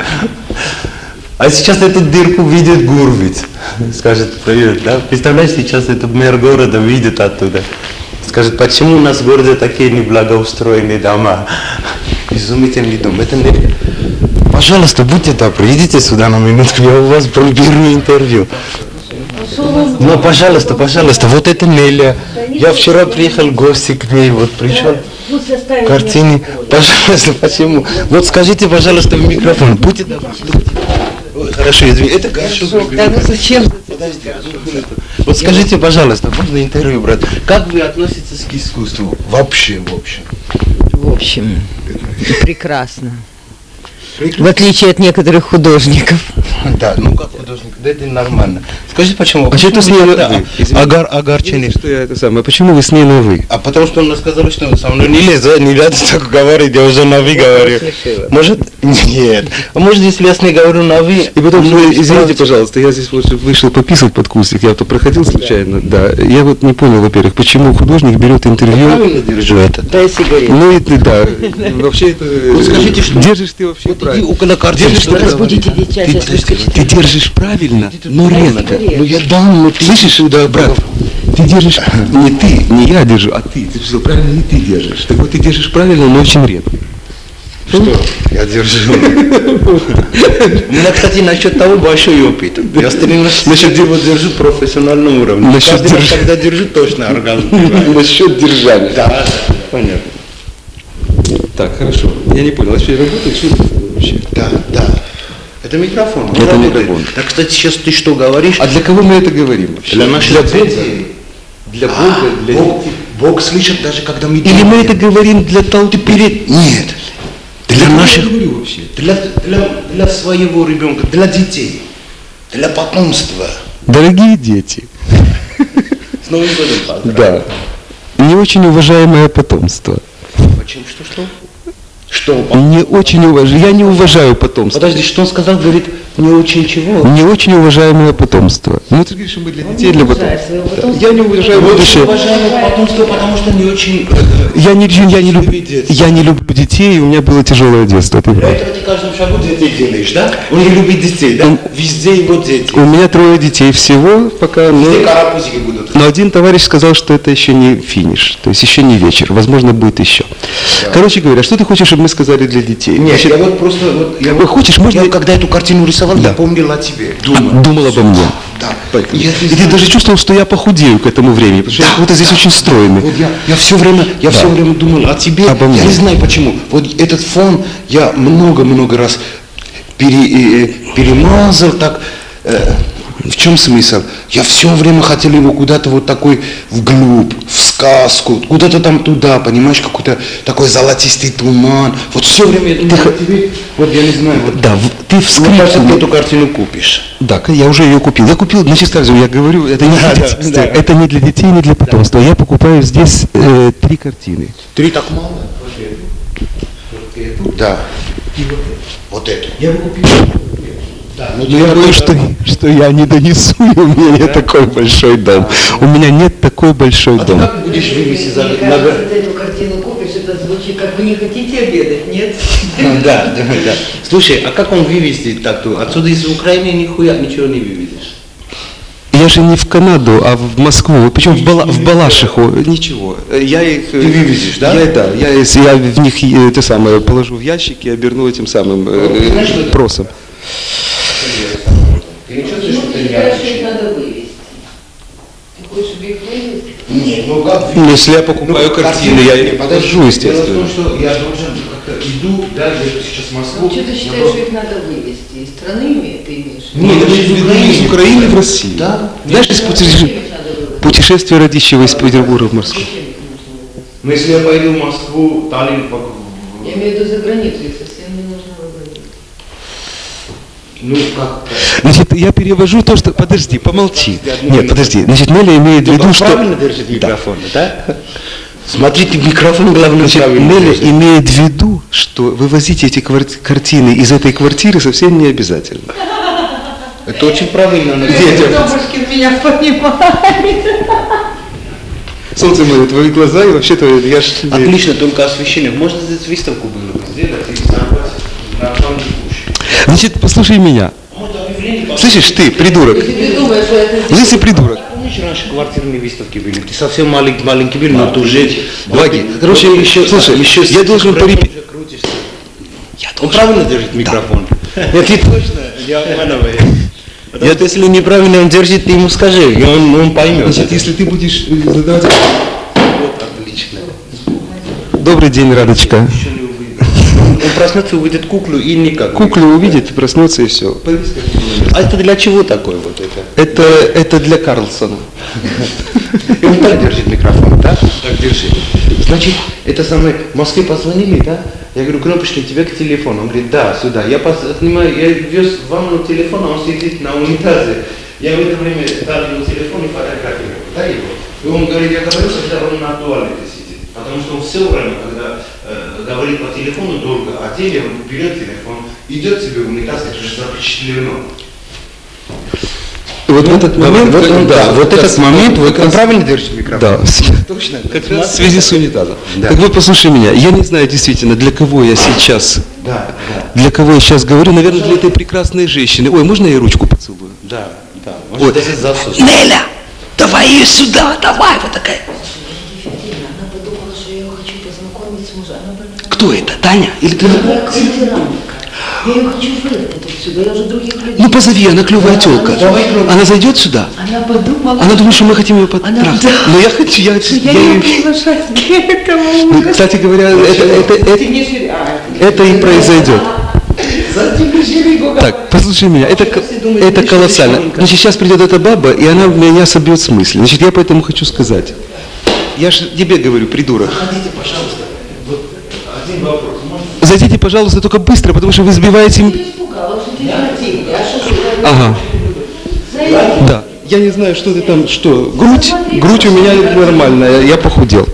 А сейчас эту дырку видит Гурвиц. Скажет, привет, да? Представляешь, сейчас этот мэр города видит оттуда. Скажет, почему у нас в городе такие неблагоустроенные дома? Изумительный дом. Это не... Пожалуйста, будьте добры, идите сюда на минутку, я у вас беру интервью. Ну, пожалуйста, пожалуйста, вот это Неля. Я вчера приехал в гости к ней, вот пришел к картине. Пожалуйста, почему? Вот скажите, пожалуйста, в микрофон, будьте добры. Ой, хорошо, извини, это горшок. Да ну зачем? Подожди, одну минуту. Вот скажите, пожалуйста, можно интервью брать? Как вы относитесь к искусству? Вообще, в общем. В общем, прекрасно. В отличие от некоторых художников. Да, ну как художник, да это нормально. Скажите, почему? А что с ней на вы? Огорчение. Что я это самое? Почему вы с ней на вы? А потому что он сказал, что со мной не надо так говорить, я уже на вы говорю. Может, нет. А может, если я с ней говорю на вы... И потом, извините, пожалуйста, я здесь вот вышел пописать под кустик, я то проходил случайно, да. Я вот не понял, во-первых, почему художник берет интервью... Я правильно держу это? Дай сигарету. Ну, это да. Вообще это... Скажите, что... Держишь ты вообще правильно. Около картины. Разбудите детей. Ты держишь правильно, но редко. Ну я дам, но ты... Слышишь, да, брат? Ты держишь, не ты, не я держу, а ты. Ты что, правильно не ты держишь. Так вот ты держишь правильно, но очень редко. Что? Я держу. У меня, кстати, насчет того большой опыт. Я стремился, насчет его держу в профессиональном уровне. Насчет Каждый раз, когда держу, точно оргазм. Насчет держания. Да, понятно. Так, хорошо. Я не понял, вообще работает, что это вообще? Да, да. Это микрофон. он Это работает. микрофон. Так, кстати, сейчас ты что говоришь? А для кого мы это говорим вообще? Для наших детей. Для Бога, для Бог слышит даже, когда мы... Или мы это говорим для толпы? Нет. Для наших... говорю вообще? Для своего ребенка, для детей, для потомства. Дорогие дети, С Новым годом поздравляю. да, не очень уважаемое потомство. Почему? Что? Что? Не очень уважаю, я не уважаю потомство. Подожди, что он сказал? Говорит, не очень чего? Не очень уважаемое потомство. Ну ты говоришь, что мы для детей, для потомства. Я не уважаю будущее. Уважаемое потомство, потому что не очень... Я не люблю детей, и у меня было тяжелое детство. Ты Для прав. этого ты каждым шагу детей делаешь, да? Он не любит детей, да? Везде его дети. У меня 3 детей всего, пока, Везде но карапузики будут. один товарищ сказал, что это еще не финиш, то есть еще не вечер, возможно, будет еще. Короче говоря, что ты хочешь, чтобы мы сказали для детей? Нет, Значит, я вот просто... Вот, я вот, хочешь, можно... я когда эту картину рисовал, я помнил о тебе. Думал обо мне. Да. И ты даже чувствовал, что я похудею к этому времени, потому что я как будто здесь очень стройный. Вот я все время думал о тебе. Обо мне. Я не знаю почему. Вот этот фон я много раз перемазал так. В чем смысл? Я все время хотел его куда-то вот такой вглубь, в сказку, куда-то там туда, понимаешь, какой-то такой золотистый туман. Вот все время я думал о тебе. Вот я не знаю. Вот, Да, ты в мне кажется, ты скрипте... эту картину купишь. Да, я уже ее купил. Я купил, значит, сразу я говорю, это не, для детей, да. это не для детей, не для потомства. Я покупаю здесь 3 картины. 3 так мало? Да. Вот это. Я купил. Да, Но я боюсь, что я не донесу, и у меня нет такой большой дом. У меня нет такой большой А ты дом. как будешь вывести за... Мне кажется, ты эту картину купишь, это звучит, как вы не хотите обедать, нет? Да. Слушай, а как он вывести так-то? Отсюда из Украины нихуя ничего не выведешь. Я же не в Канаду, а в Москву, причем в Балашиху. Ничего. Я их... Ты вывезешь, да? Я в них это самое положу в ящик и оберну этим самым просом. Ты не чувствуешь, что ты Дальше их нервничаешь? надо вывести. Ты хочешь, чтобы их вывести? Нет, ну как Ну, если я покупаю картины, я их подожди, покажу, естественно. Дело в том, что я должен как-то иду, да, я сейчас в Москву. Ну, что ты считаешь, что их надо вывести из страны, ты имеешь? Нет, это Из Украины в Россию. Да. Знаешь, из путешествия родищего из Петербурга в Москву. Но если я пойду в Москву, Таллин, Я имею в виду за границу, их совсем не нужно выводить. ну как? Значит, я перевожу то, что... Подожди, помолчи. Нет, подожди. Значит, Неля имеет в виду, что... Правильно держит микрофон, да? Смотрите, микрофон главное Значит, правильно Неля держит. имеет в виду, что вывозить эти картины из этой квартиры совсем не обязательно. Это очень правильно. но- Добушкин меня понимает. Солнце мое, твои глаза и вообще твои... Я ж... Отлично, только освещение. Можно здесь выставку было бы сделать и собрать на фоне площади. Значит, послушай меня. Вот объявление, Слышишь, ты, придурок. Если ты думаешь, что это Лысый придурок. помнишь, раньше квартирные выставки были? Ты совсем маленький был, но ты уже... Ваги, короче, слушай, я должен порепетировать. Он правильно держит микрофон? Нет, ты точно не обманывай. Потому что если неправильно он держит, ты ему скажи, и он поймет. Значит, если ты будешь задавать... Вот, отлично. Добрый день, Радочка. Он проснется, увидит куклу и никак. Куклу увидит, проснется и все. А это для чего такое вот это? Это для Карлсона. И он так держит микрофон, да? Так держит. Значит, это самое, в Москве позвонили, да? Я говорю, Кнопочкин, тебе к телефону. Он говорит, да, сюда. Я снимаю, я вез в ванну телефон, а он сидит на унитазе. Я в это время ставлю на телефон и фотографирую, да, его? И он говорит, я говорю, когда он на туалете сидит. Потому что он все время, когда говорит по телефону долго, а теле, он берет телефон, идет себе в унитаз, это же запечатлено. Вот в этот момент... этот момент, он правильно держит микрофон? Да, Точно. как раз в связи с унитазом. Так вот, послушай меня, я не знаю действительно, для кого я сейчас... Да. Для кого я сейчас говорю, наверное, для этой прекрасной женщины. Ой, можно я ей ручку поцелую? Да. Ой. Даже засос. Неля, давай ее сюда, давай, вот такая. Она подумала, что я ее хочу познакомить с мужем. Она подумала, Кто это, Таня? Или ты? я квартиранка. Я ее хочу выгнать отсюда, я уже других людей. Ну позови, она клевая тёлка. Она зайдет сюда? Она подумала, Она думает, что мы хотим ее потрахать. да. Но я хочу, я Я не приглашать к этому. Ну, кстати говоря, это и произойдет. Так, послушай меня, это колоссально. Значит, сейчас придет эта баба, и она меня собьет с мысли. Значит, я поэтому хочу сказать. Я же тебе говорю, придурок. Заходите, пожалуйста. Вот один вопрос. Зайдите, пожалуйста, только быстро, потому что вы сбиваете... я испугалась, что ты не хотел. Я шокировала. Ага. Да. Я не знаю, что ты там, что? Грудь у меня нормальная, я похудел.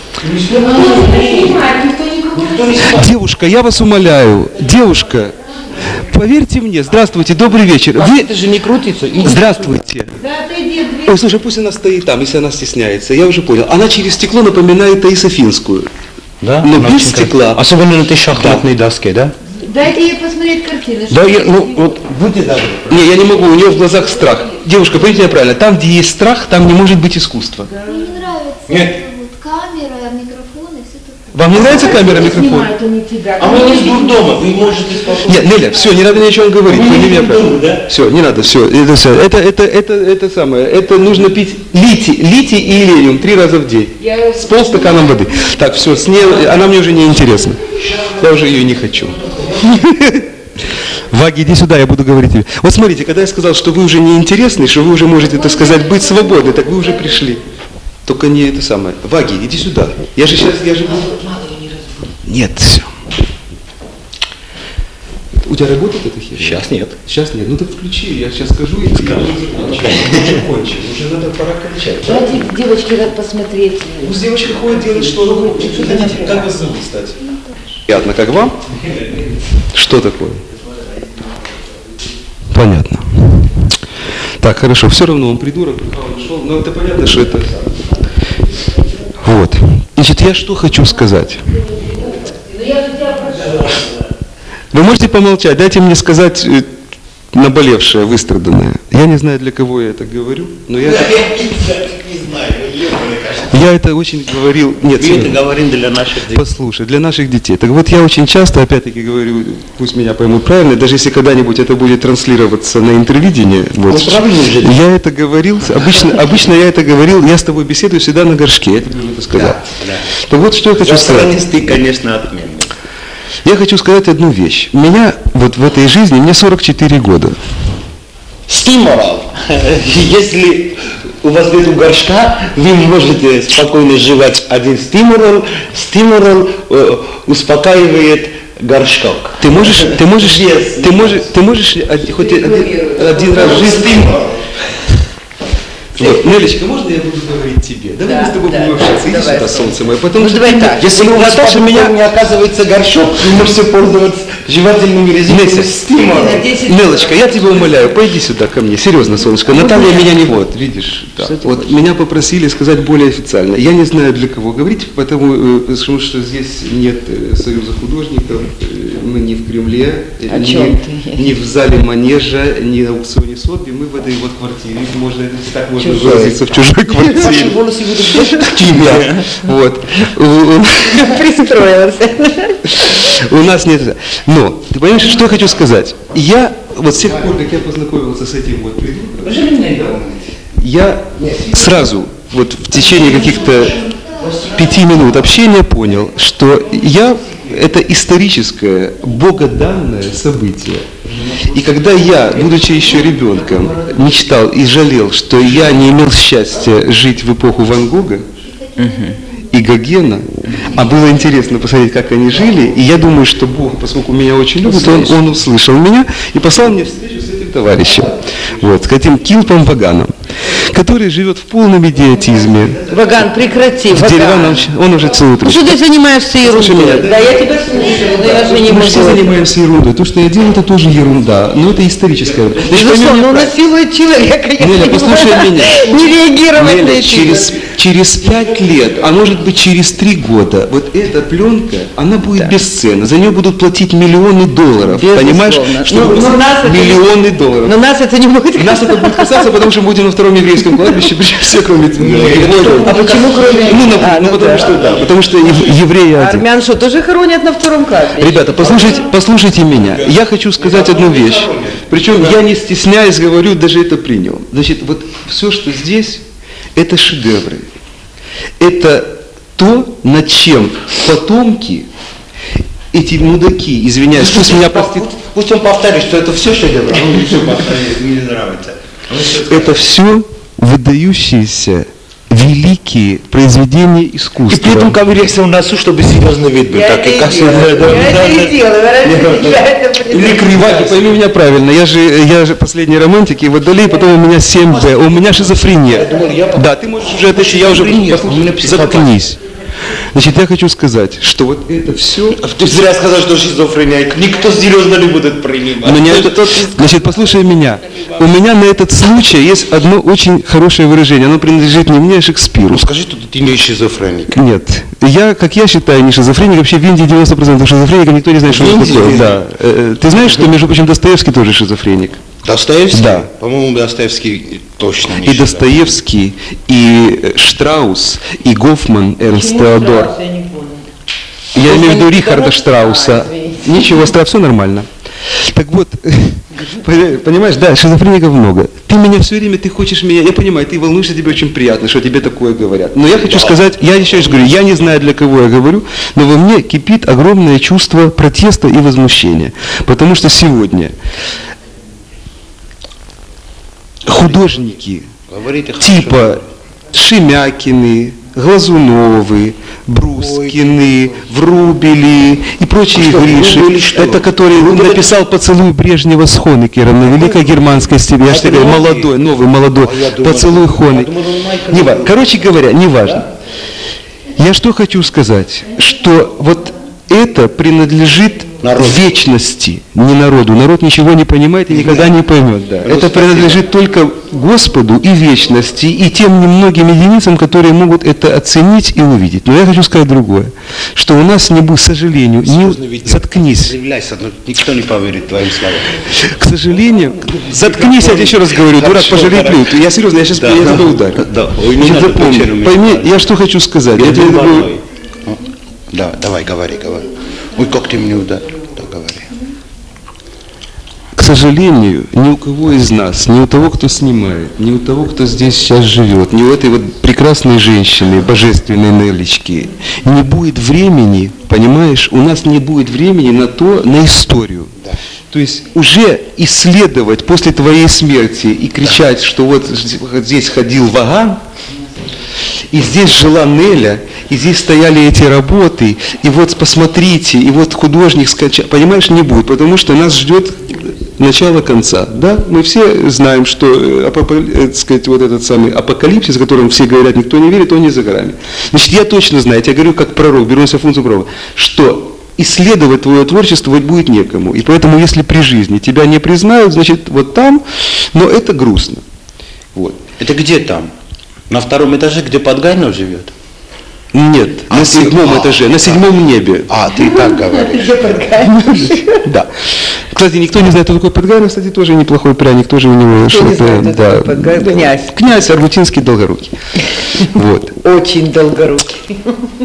Девушка, я вас умоляю, девушка, поверьте мне, здравствуйте, добрый вечер. Вы... Это же не крутится. Здравствуйте. Да, отойди, Ой, слушай, пусть она стоит там, если она стесняется. Я уже понял. Она через стекло напоминает Таису Финскую. Да? Но Она без очень стекла. Особенно на этой шахматной доске, да? Дайте ей посмотреть картины. Да, вот, будьте добры. Не, я не могу, у нее в глазах страх. Девушка, поймите меня правильно, там, где есть страх, там не может быть искусства. Мне не нравится Нет. вот камера, микрофон и все такое. Вам не нравится камера, микрофон? Снимают они тебя. А мы не с дурдома, вы можете спокойно. Нет, Неля, все, не надо ни о чем говорить. Вы Пойми не меня думали, правильно. да? Все, не надо, все. Это самое. Это нужно пить литий и элениум 3 раза в день. С полстакана воды. Так, все, с ней, она мне уже не интересна. Я уже ее не хочу. Ваги, иди сюда, я буду говорить тебе. Вот смотрите, когда я сказал, что вы уже не интересны, что вы уже можете, так сказать, быть свободны, так вы уже пришли. Только не это самое. Ваги, иди сюда. Я же сейчас, Нет, все. У тебя работает эта херня? Сейчас нет. Сейчас нет. Ну так включи, я сейчас скажу и скажу. Уже кончим. Уже надо пора кончать. Давайте девочки рад посмотреть. Пусть девочка ходит делать, что она хочет. Хотите, как вас зовут, кстати? Приятно, как вам? Что такое? Понятно. Так, хорошо, все равно он придурок, он ушел, но это понятно, что это... Вот. Значит, я что хочу сказать? Вы можете помолчать, дайте мне сказать наболевшее, выстраданное. Я не знаю, для кого я это говорю, но я... Я это очень говорил... Нет, Мы это говорим для наших детей. Послушай, для наших детей. Так вот я очень часто, опять-таки говорю, пусть меня поймут правильно, даже если когда-нибудь это будет транслироваться на интервидении, вот, я это говорил, обычно я это говорил, я с тобой беседую всегда на горшке, я тебе это сказал. Да. Так вот, что я хочу сказать. Ты, конечно, отменный. Я хочу сказать одну вещь. Меня вот в этой жизни, мне 44 года. Стимул. Если у вас нет горшка, вы можете спокойно жевать один стимул. Стимул успокаивает горшок. Ты можешь хоть один раз в жизни... Вот, Нелечка, можно я буду говорить тебе? Давай мы с тобой будем общаться. Иди сюда, солнце мое. Потому что давай так. Если у вас Наташа меня не оказывается горшок, вы можете пользоваться жевательными резинками стимулом. Нелочка, я тебя умоляю, пойди сюда ко мне. Серьезно, солнышко. Наталья меня не вот, видишь. Да. Вот меня попросили сказать более официально. Я не знаю, для кого говорить, потому что здесь нет Союза художников, мы не в Кремле, не в зале Манежа, не на аукционе Сотби, мы в этой вот квартире, можно, так можно выразиться, в чужой квартире. Ваши волосы будут такими. Вот. Пристроился. У нас нет. Но, ты понимаешь, что я хочу сказать? Я, вот с тех пор, как я познакомился с этим вот придурком, я сразу, вот в течение каких-то 5 минут общения понял, что это историческое, богоданное событие. И когда я, будучи еще ребенком, мечтал и жалел, что я не имел счастья жить в эпоху Ван Гога и Гогена, а было интересно посмотреть, как они жили, и я думаю, что Бог, поскольку меня очень любит, он услышал меня и послал мне встречу с этим товарищем, вот, с этим Килпом Ваганом, который живет в полном идиотизме. Ваган, прекрати, В деревянном, он уже целую Ну что ты занимаешься ерундой? Да, я тебя слушаю, но я же не Мы могу. все занимаемся ерундой. То, что я делаю, это тоже ерунда, но это историческая. Безусловно, он насилует человека, я Неля, послушай меня. не реагировать на Неля, эти. через 5 лет, а может быть через 3 года, вот эта пленка, она будет бесценна. За нее будут платить миллионы долларов. Понимаешь? Чтобы миллионы долларов. Но нас это не будет. Нас это будет касаться, потому что мы будем на втором еврейском кладбище, причем все, кроме тебя. А почему кроме? Потому что да, потому что евреи один. Армян что, тоже хоронят на втором кладбище? Ребята, послушайте меня. Я хочу сказать одну вещь. Причем я не стесняясь говорю, даже это принял. Значит, вот все, что здесь, это шедевры. Это то, над чем потомки, эти мудаки, извиняюсь, пусть меня простит. Пусть он повторит, что это все шедевр. Он все повторяет, мне не нравится. Это все выдающиеся великие произведения искусства. И при этом ковыряйся в носу, чтобы серьезный вид был. Я Так, это и как делаю. Или криваки, пойми меня правильно, я же последний романтик, и водолей, потом у меня 7Б, у меня шизофрения. Да, ты можешь уже отойти, я уже... Заткнись. Значит, я хочу сказать, что вот это все... Ты зря сказал, что шизофрения. Никто серьезно не будет принимать. Значит, послушай меня. У меня на этот случай есть одно очень хорошее выражение. Оно принадлежит не мне, а Шекспиру. Скажи, что ты не шизофреник. Нет. Как я считаю, не шизофреник. Вообще в Индии 90% шизофреника, никто не знает, что это такое. Да. Ты знаешь, что, между прочим, Достоевский тоже шизофреник? Достоевский? Да. По-моему, Достоевский точно не И Достоевский, и Штраус, и Гофман, Эрнст Теодор. Я имею в виду Рихарда Штрауса. Ничего, все нормально. Так вот, понимаешь, да, шизофреников много. Ты меня все время, ты хочешь меня, я понимаю, ты волнуешься, тебе очень приятно, что тебе такое говорят. Но я хочу сказать, я еще раз говорю, я не знаю, для кого я говорю, но во мне кипит огромное чувство протеста и возмущения. Потому что сегодня художники типа Шемякины, Глазуновы, Брускины, Врубели и прочие Гриши, это который написал «Поцелуй Брежнева с Хонекером» на Великой Германской степи, я считаю, молодой, «Поцелуй Хонекера». Короче говоря, неважно. Я что хочу сказать, что вот это принадлежит вечности, не народу. Народ ничего не понимает и никогда не поймет. Да. Это принадлежит только Господу и вечности, и тем немногим единицам, которые могут это оценить и увидеть. Но я хочу сказать другое, что у нас не будет, к сожалению, заткнись. Никто не поверит твоим словам. К сожалению, заткнись, я тебе еще раз говорю, дурак, пожалей плют. Я серьезно, я сейчас тебя ударю. Пойми, я что хочу сказать. Я тебе говорю. Да, давай, говори. Ой, как ты мне ударил, да, говори. К сожалению, ни у кого из нас, ни у того, кто снимает, ни у того, кто здесь сейчас живет, ни у этой вот прекрасной женщины, божественной Нелечки, не будет времени, понимаешь, у нас не будет времени на то, на историю. То есть уже исследовать после твоей смерти и кричать, что вот здесь ходил Ваган, и здесь жила Неля, и здесь стояли эти работы, и вот посмотрите, и вот художник скачал, понимаешь, не будет, потому что нас ждет начало конца. Да? Мы все знаем, что сказать, вот этот самый апокалипсис, о котором все говорят, никто не верит, он не за горами. Значит, я точно знаю, я тебе говорю как пророк, беру на себя функцию пророка, что исследовать твое творчество будет некому. И поэтому, если при жизни тебя не признают, значит, вот там, но это грустно. Вот. Это где там? На втором этаже, где Подгайнов живет? Нет, на седьмом этаже, на седьмом небе. А, ты так говоришь. Да. Кстати, никто не знает, кто такой Подгайнов, кстати, тоже неплохой пряник, тоже у него что-то. Князь. Князь Аргутинский долгорукий. Вот. Очень долгорукий.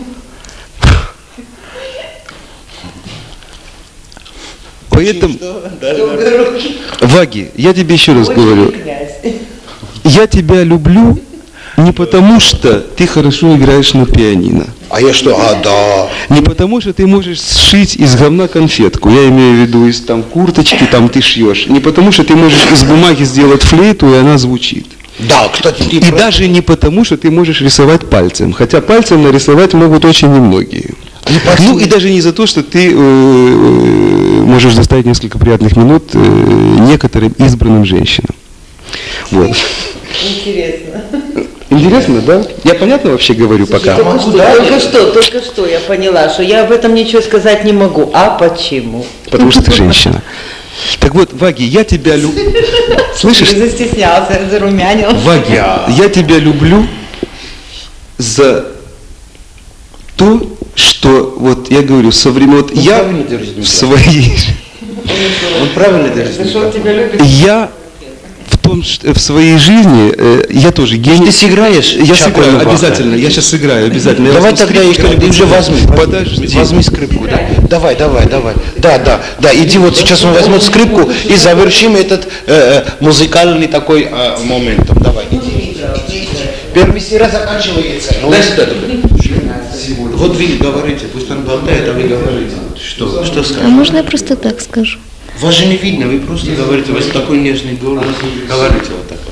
Поэтому, Ваги, я тебе еще раз говорю, я тебя люблю не потому, что ты хорошо играешь на пианино. А я что? А, да. Не потому, что ты можешь сшить из говна конфетку. Я имею в виду из там курточки, там ты шьешь. Не потому, что ты можешь из бумаги сделать флейту, и она звучит. Да, кстати, ты... И даже не потому, что ты можешь рисовать пальцем. Хотя пальцем нарисовать могут очень немногие. Ну и даже не за то, что ты можешь доставить несколько приятных минут некоторым избранным женщинам. Вот. Интересно. Интересно, да? Я понятно вообще говорю пока? Только что я поняла, что я об этом ничего сказать не могу. А почему? Потому что ты женщина. Так вот, Ваги, я тебя люблю. Слышишь? Ты застеснялся, зарумянил. Ваги, я тебя люблю за то, что, вот я говорю, со времен... Я в своей... Он правильно держит. Что он тебя любит? Я в своей жизни, я тоже гений. Ты сыграешь? Я сыграю, обязательно, я сейчас сыграю, обязательно. Давай тогда, ты уже возьми. Подожди. Возьми скрипку, да. Давай. Да, иди вот сейчас он возьмет скрипку и завершим этот музыкальный такой моментом. Давай, иди. Первый сера заканчивается. Дай сюда только. Вот вы говорите, пусть он болтает, а вы говорите. Что А скажете? можно я просто так скажу? Вас же не видно, вы просто говорите, у вас такой нежный голос. Говорите вот так.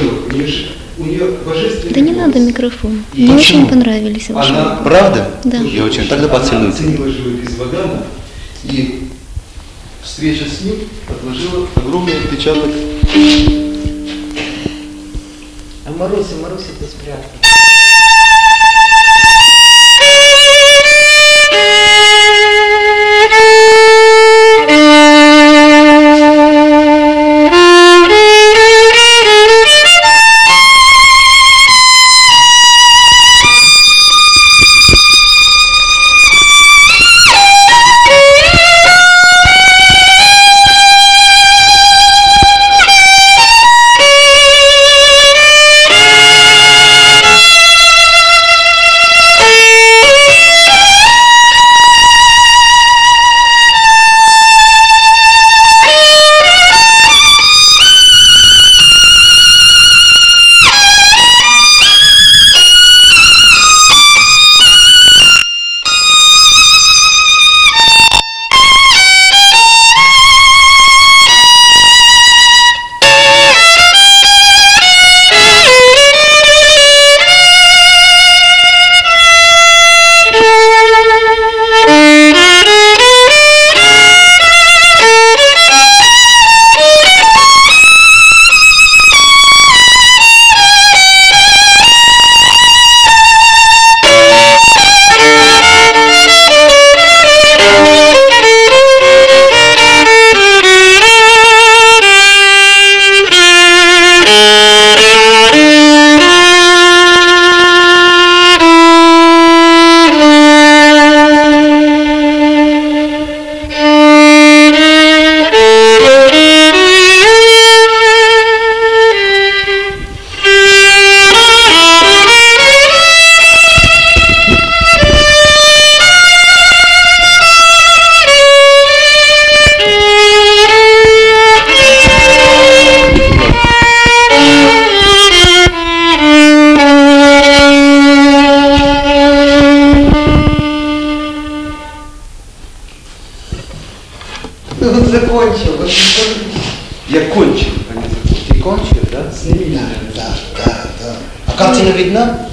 Да не надо микрофон. Мне очень понравились ваши. Правда? Да. Я очень. Тогда поцелуйте. Из Вагана, и встреча с ним отложила огромный отпечаток. А Маруся-то спрятала. Я кончил, а не закончил. Ты кончил, да? Сними меня. Да. А картина видна?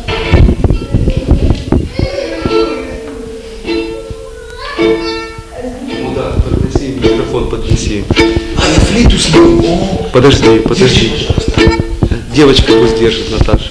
Ну да, поднеси микрофон, поднеси. А, я флейту сниму. О, Подожди. держи, пожалуйста. Девочка пусть держит, Наташа.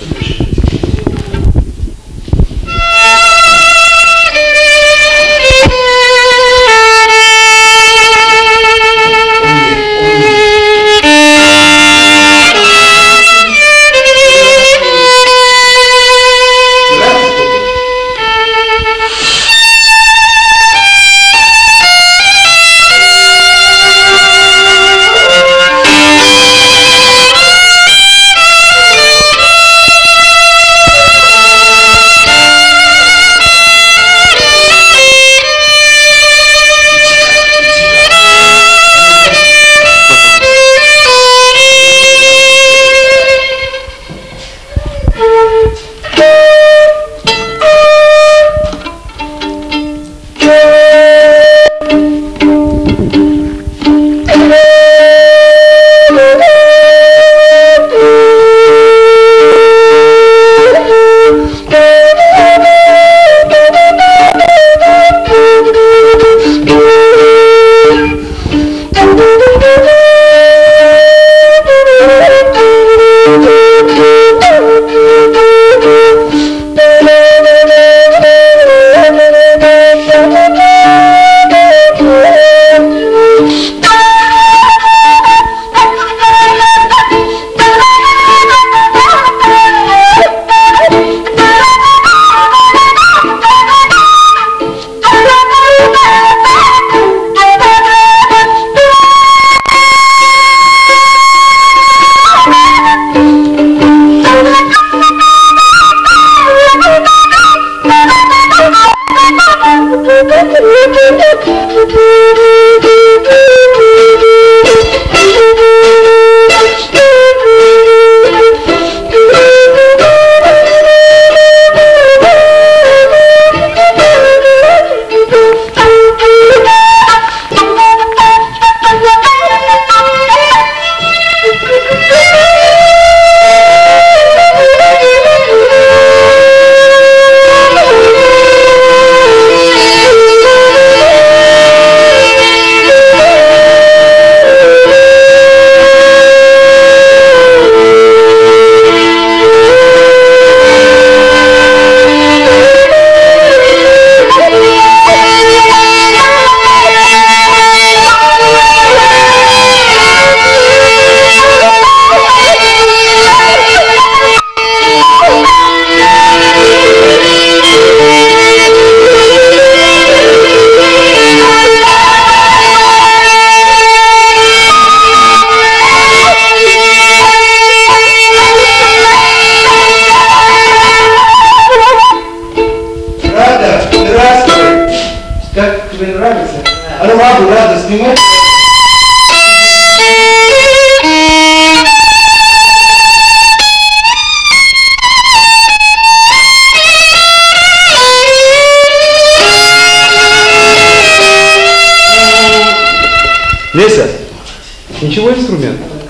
Как тебе нравится? А ну Рада, снимай. Леся, ничего инструмент?